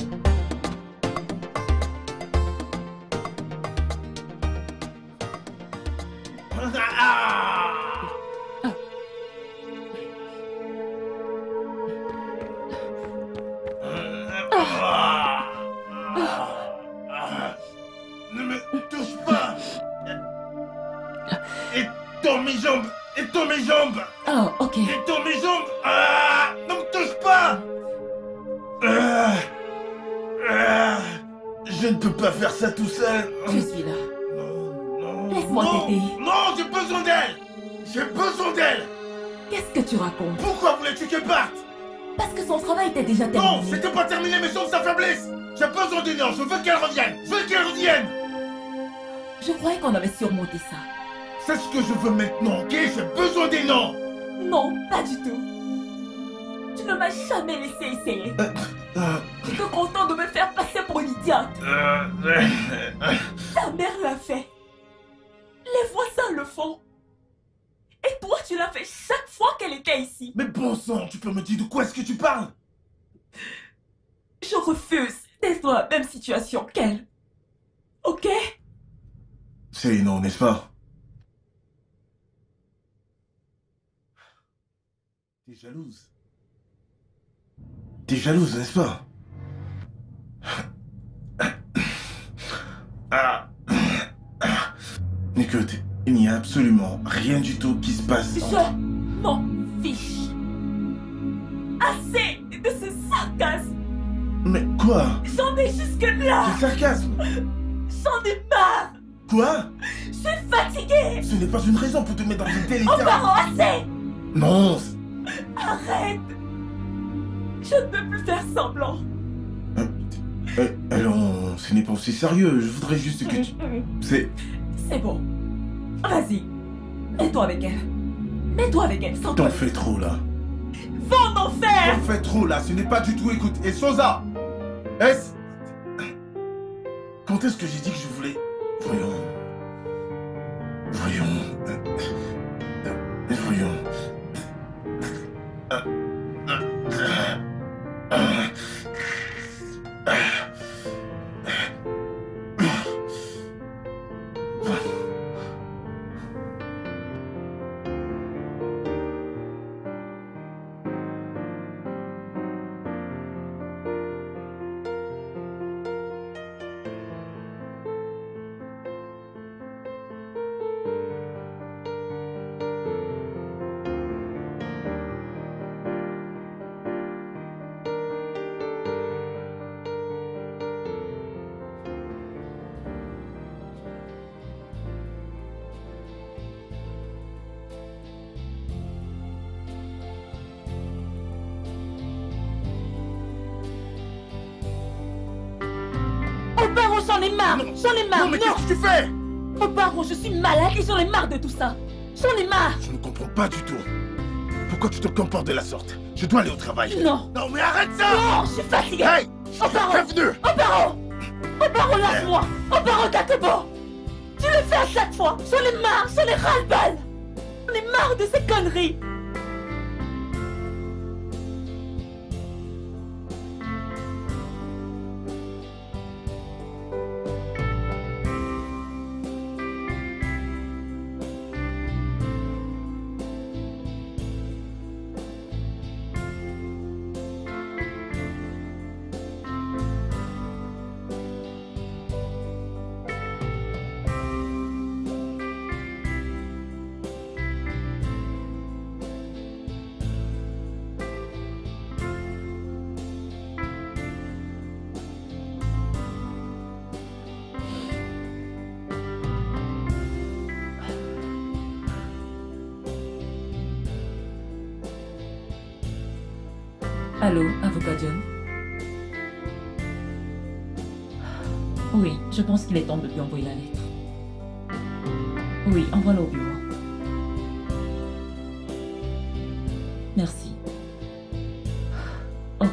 Ne me touche pas. Et dans mes jambes. Et dans mes jambes. Oh, ok. Et dans mes jambes. Ah, ne me touche pas. Ah, ah, je ne peux pas faire ça tout seul. Je suis là. Non, non, Laisse-moi non, t'aider. non, j'ai besoin d'elle. J'ai besoin d'elle. Qu'est-ce que tu racontes? Pourquoi voulais-tu qu'elle parte? Parce que son travail était déjà Non, terminé. c'était pas terminé, mes jambes s'affaiblissent. J'ai besoin d'une heure, je veux qu'elle revienne. Je veux qu'elle revienne. Je croyais qu'on avait surmonté ça. C'est ce que je veux maintenant, ok? J'ai besoin des noms. Non, pas du tout. Tu ne m'as jamais laissé essayer. Euh, euh, Tu te contentes de me faire passer pour une idiote. euh, euh, euh. Ta mère l'a fait. Les voisins le font. Et toi, tu l'as fait chaque fois qu'elle était ici. Mais bon sang, tu peux me dire de quoi est-ce que tu parles? Je refuse d'être dans la même situation qu'elle. Ok? C'est non, n'est-ce pas? T'es jalouse. T'es jalouse, n'est-ce pas? Ah. Écoute, il n'y a absolument rien du tout qui se passe. Je entre- m'en fiche. Assez de ce sarcasme. Mais quoi? J'en ai jusque-là. Du sarcasme? J'en ai marre. Quoi? Je suis fatiguée. Ce n'est pas une raison pour te mettre dans une telle Oh, état. parents, assez. Non. Arrête. Je ne peux plus faire semblant. Euh, euh, alors, ce n'est pas aussi sérieux. Je voudrais juste que tu... C'est... C'est bon. Vas-y. Mets-toi avec elle. Mets-toi avec elle, sans T'en toi. fais trop, là. Va en enfer. T'en fais trop, là. Ce n'est pas du tout... Écoute, et Sosa, est-ce... Quand est-ce que j'ai dit que je voulais... Voyons... Voyons... euh, euh, Voyons... Euh, euh, euh, euh, Oh, baron, j'en ai marre. J'en ai marre. Non, mais qu'est-ce que tu fais? Oh, baron, je suis malade et j'en ai marre de tout ça. J'en ai marre. Je ne comprends pas du tout. Pourquoi tu te comportes de la sorte? Je dois aller au travail. Non. Non, mais arrête ça! Non, je suis fatiguée. Hey! Oh, baron. Prévenu! Oh, baron. Oh, baron, lâche-moi. Oh, baron, Kakubo. Tu le fais à chaque fois. J'en ai marre. J'en ai ras-le-bal. J'en ai marre de ces conneries. Allô, avocat John? Oui, je pense qu'il est temps de lui envoyer la lettre. Oui, envoie-la au bureau. Merci. Ok.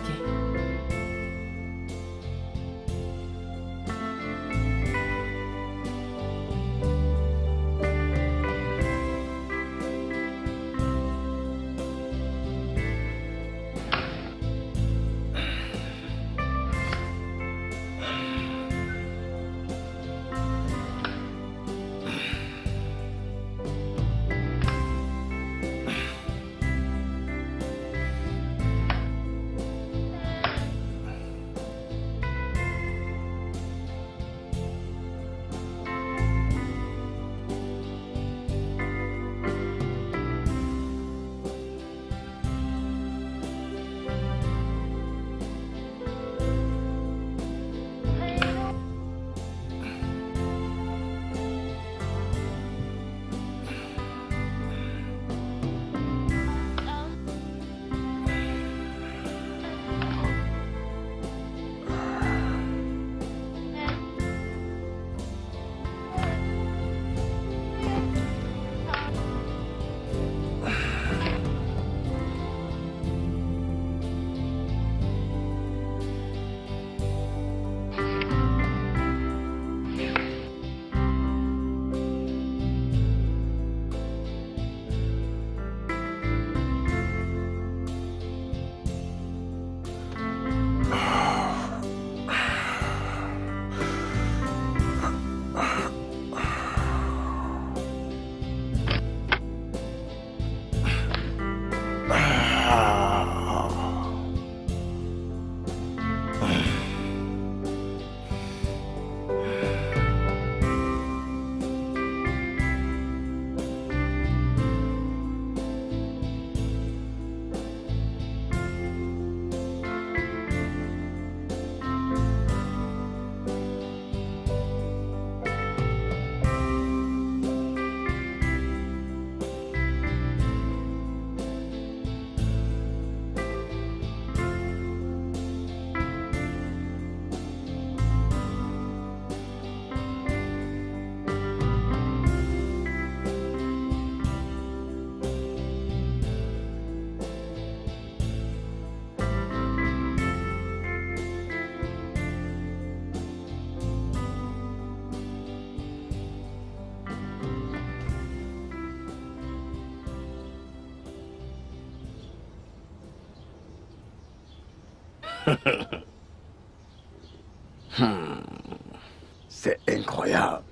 Hmm. C'est incroyable.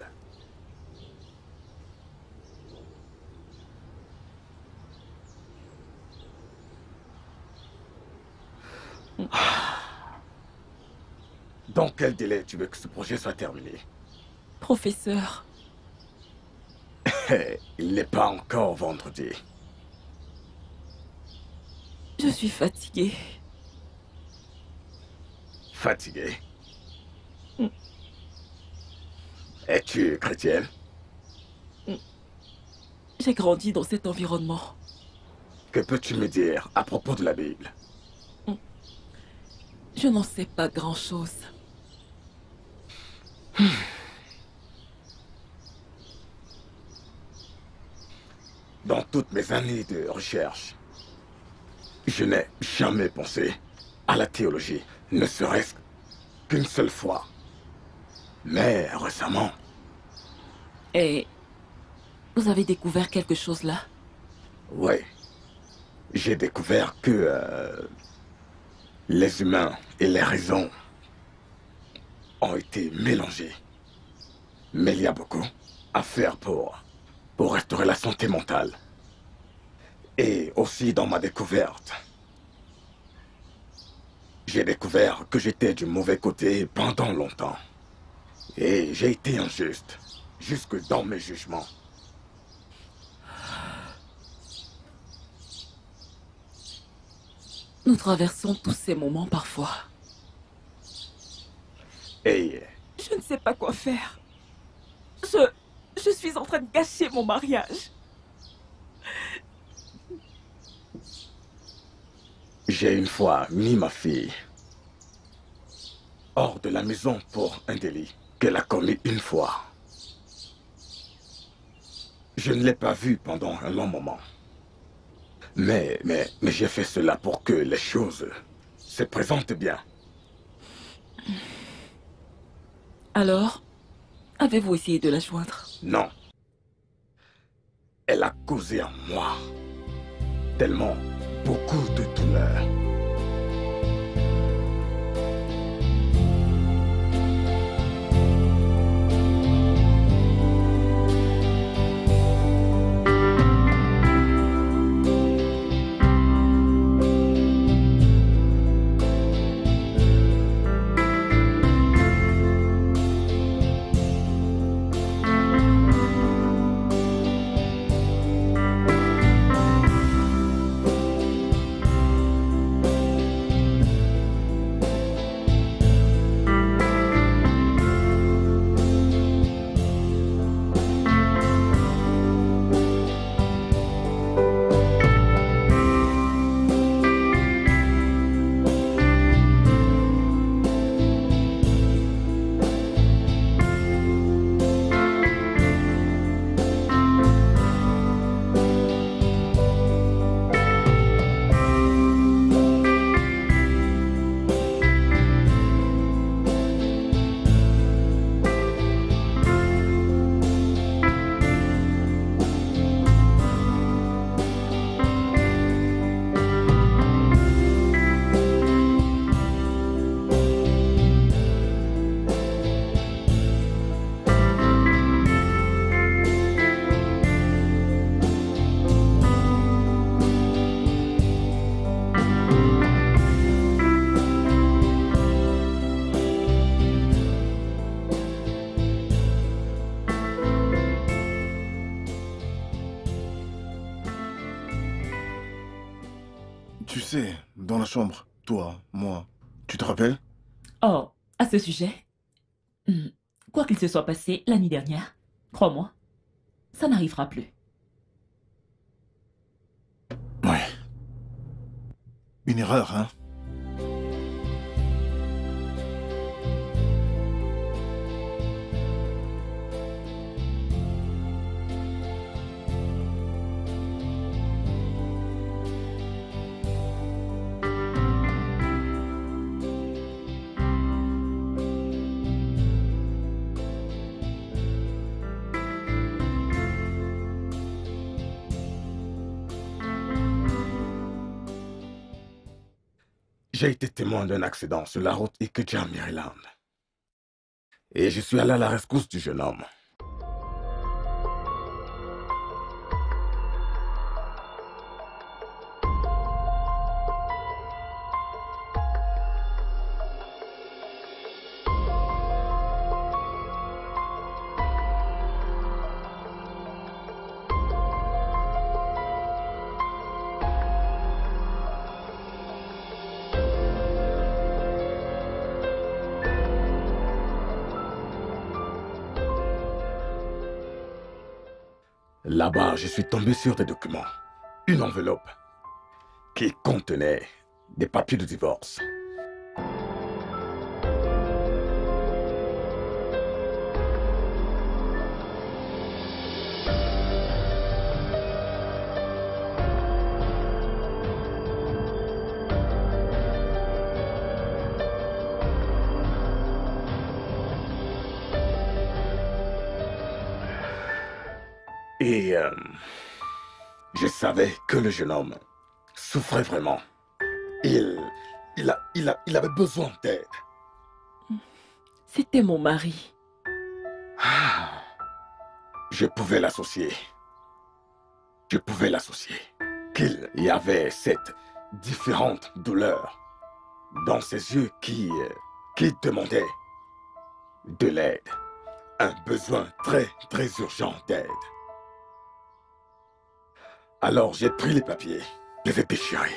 Dans quel délai tu veux que ce projet soit terminé? Professeur. Il n'est pas encore vendredi. Je suis fatiguée. Fatiguée? Mm. Es-tu chrétienne? Mm. J'ai grandi dans cet environnement. Que peux-tu me dire à propos de la Bible? Mm. Je n'en sais pas grand-chose. Hmm. Dans toutes mes années de recherche, je n'ai jamais pensé à la théologie, ne serait-ce qu'une seule fois. Mais récemment... Et vous avez découvert quelque chose là? Oui. J'ai découvert que euh, les humains et les raisons ont été mélangés. Mais il y a beaucoup à faire pour, pour restaurer la santé mentale. Et aussi dans ma découverte, j'ai découvert que j'étais du mauvais côté pendant longtemps. Et j'ai été injuste, jusque dans mes jugements. Nous traversons tous ces moments parfois. Et... Je ne sais pas quoi faire. Je... Je suis en train de gâcher mon mariage. J'ai une fois mis ma fille hors de la maison pour un délit qu'elle a commis une fois. Je ne l'ai pas vue pendant un long moment. Mais, mais, mais j'ai fait cela pour que les choses se présentent bien. Alors, avez-vous essayé de la joindre? Non. Elle a causé en moi tellement beaucoup de douleur. Tu sais, dans la chambre, toi, moi, tu te rappelles? Oh, à ce sujet, hmm, quoi qu'il se soit passé l'année dernière, crois-moi, ça n'arrivera plus. Ouais. Une erreur, hein? J'ai été témoin d'un accident sur la route Ikeja Maryland. Et je suis allé à la rescousse du jeune homme. Là-bas, je suis tombé sur des documents. Une enveloppe qui contenait des papiers de divorce. Et euh, je savais que le jeune homme souffrait vraiment. Il, il, a, il, a, il avait besoin d'aide. C'était mon mari. Ah, je pouvais l'associer. Je pouvais l'associer. Qu'il y avait cette différente douleur dans ses yeux qui, qui demandaient de l'aide. Un besoin très, très urgent d'aide. Alors j'ai pris les papiers, les ai déchirés.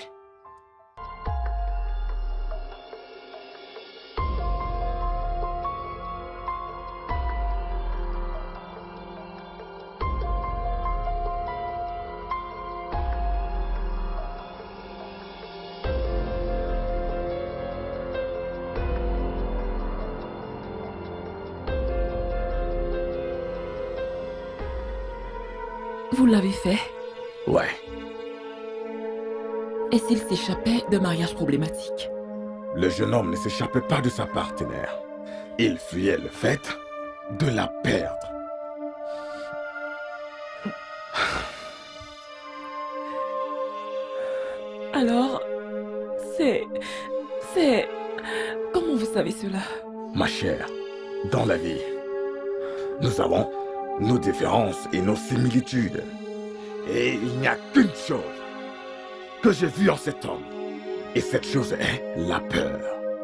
Vous l'avez fait? Ouais. Et s'il s'échappait d'un mariage problématique? Le jeune homme ne s'échappait pas de sa partenaire. Il fuyait le fait de la perdre. Alors, c'est... c'est... Comment vous savez cela? Ma chère, dans la vie, nous avons nos différences et nos similitudes. Et il n'y a qu'une chose que j'ai vue en cet homme. Et cette chose est la peur.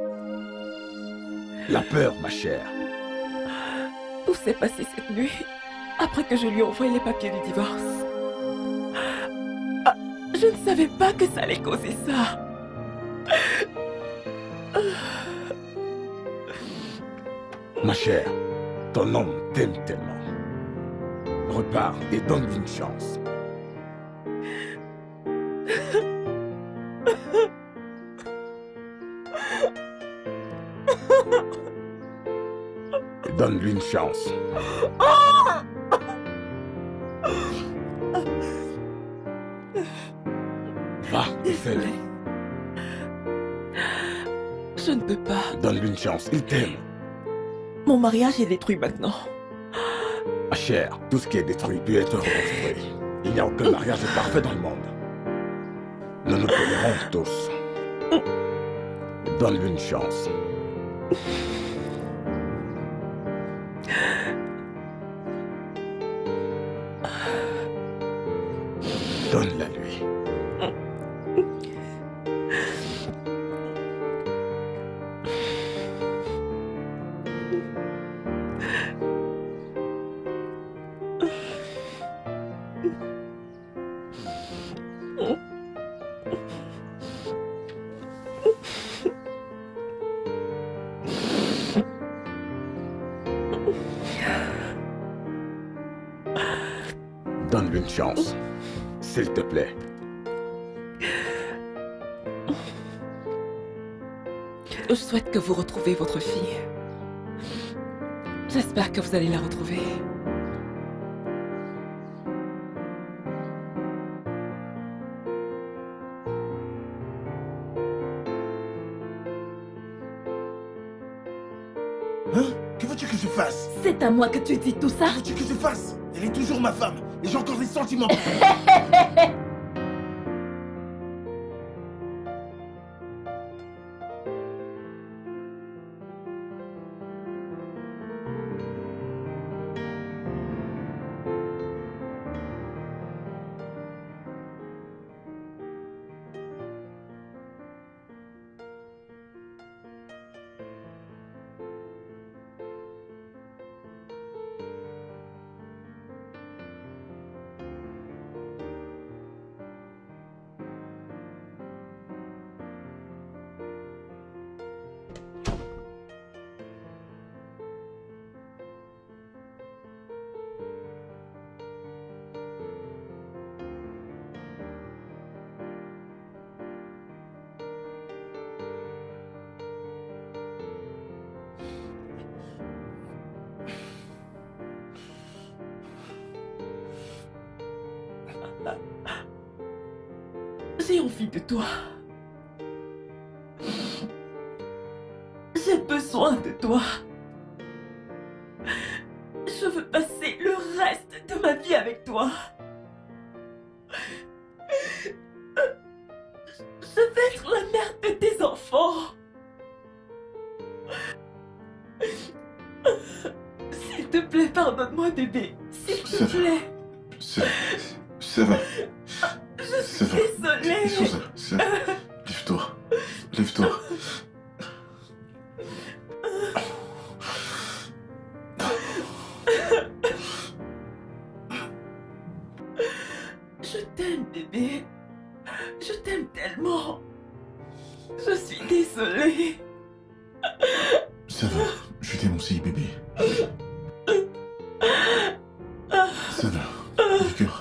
La peur, ma chère. Où s'est passé cette nuit après que je lui ai envoyé les papiers du divorce? Ah, je ne savais pas que ça allait causer ça. Ma chère, ton homme t'aime tellement. Repars et donne-lui une chance. Donne-lui une chance. Va, fais-le. Je ne peux pas. Donne-lui une chance, il t'aime. Mon mariage est détruit maintenant. Ma chère, tout ce qui est détruit peut être reconstruit. Il n'y a aucun mariage parfait dans le monde. Nous nous tolérons tous. Donne-lui une chance. Donne-la lui. Donne-lui une chance, s'il te plaît. Je souhaite que vous retrouviez votre fille. J'espère que vous allez la retrouver. Hein? Que veux-tu que je fasse? C'est à moi que tu dis tout ça? Que veux-tu que je fasse? Elle est toujours ma femme, et j'ai encore des sentiments. J'ai envie de toi. J'ai besoin de toi. Je veux passer le reste de ma vie avec toi. Je veux être la mère de tes enfants. S'il te plaît, pardonne-moi, bébé. S'il te plaît. Ça, ça va. Je suis désolée. Souza, ça... Lève-toi. Lève-toi. Je t'aime, bébé. Je t'aime tellement. Je suis désolée. Ça va. Je t'aime aussi, bébé. Ça va. Du cœur.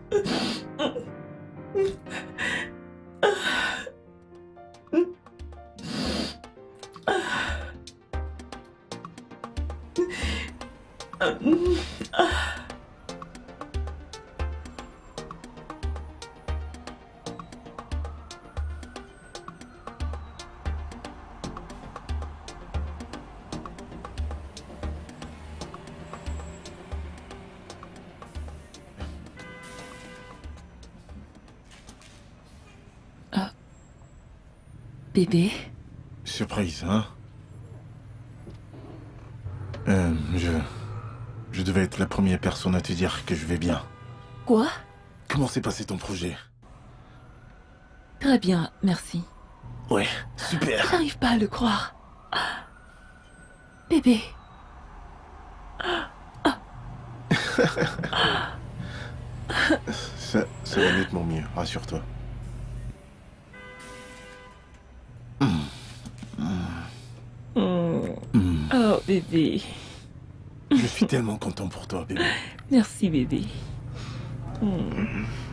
Bébé? Surprise, hein? Euh, je... Je devais être la première personne à te dire que je vais bien. Quoi? Comment s'est passé ton projet? Très bien, merci. Ouais, super. J'arrive pas à le croire. Bébé. ça, ça va nettement mieux, rassure-toi. Mm. Oh, bébé. Je suis tellement content pour toi, bébé. Merci, bébé. Mm.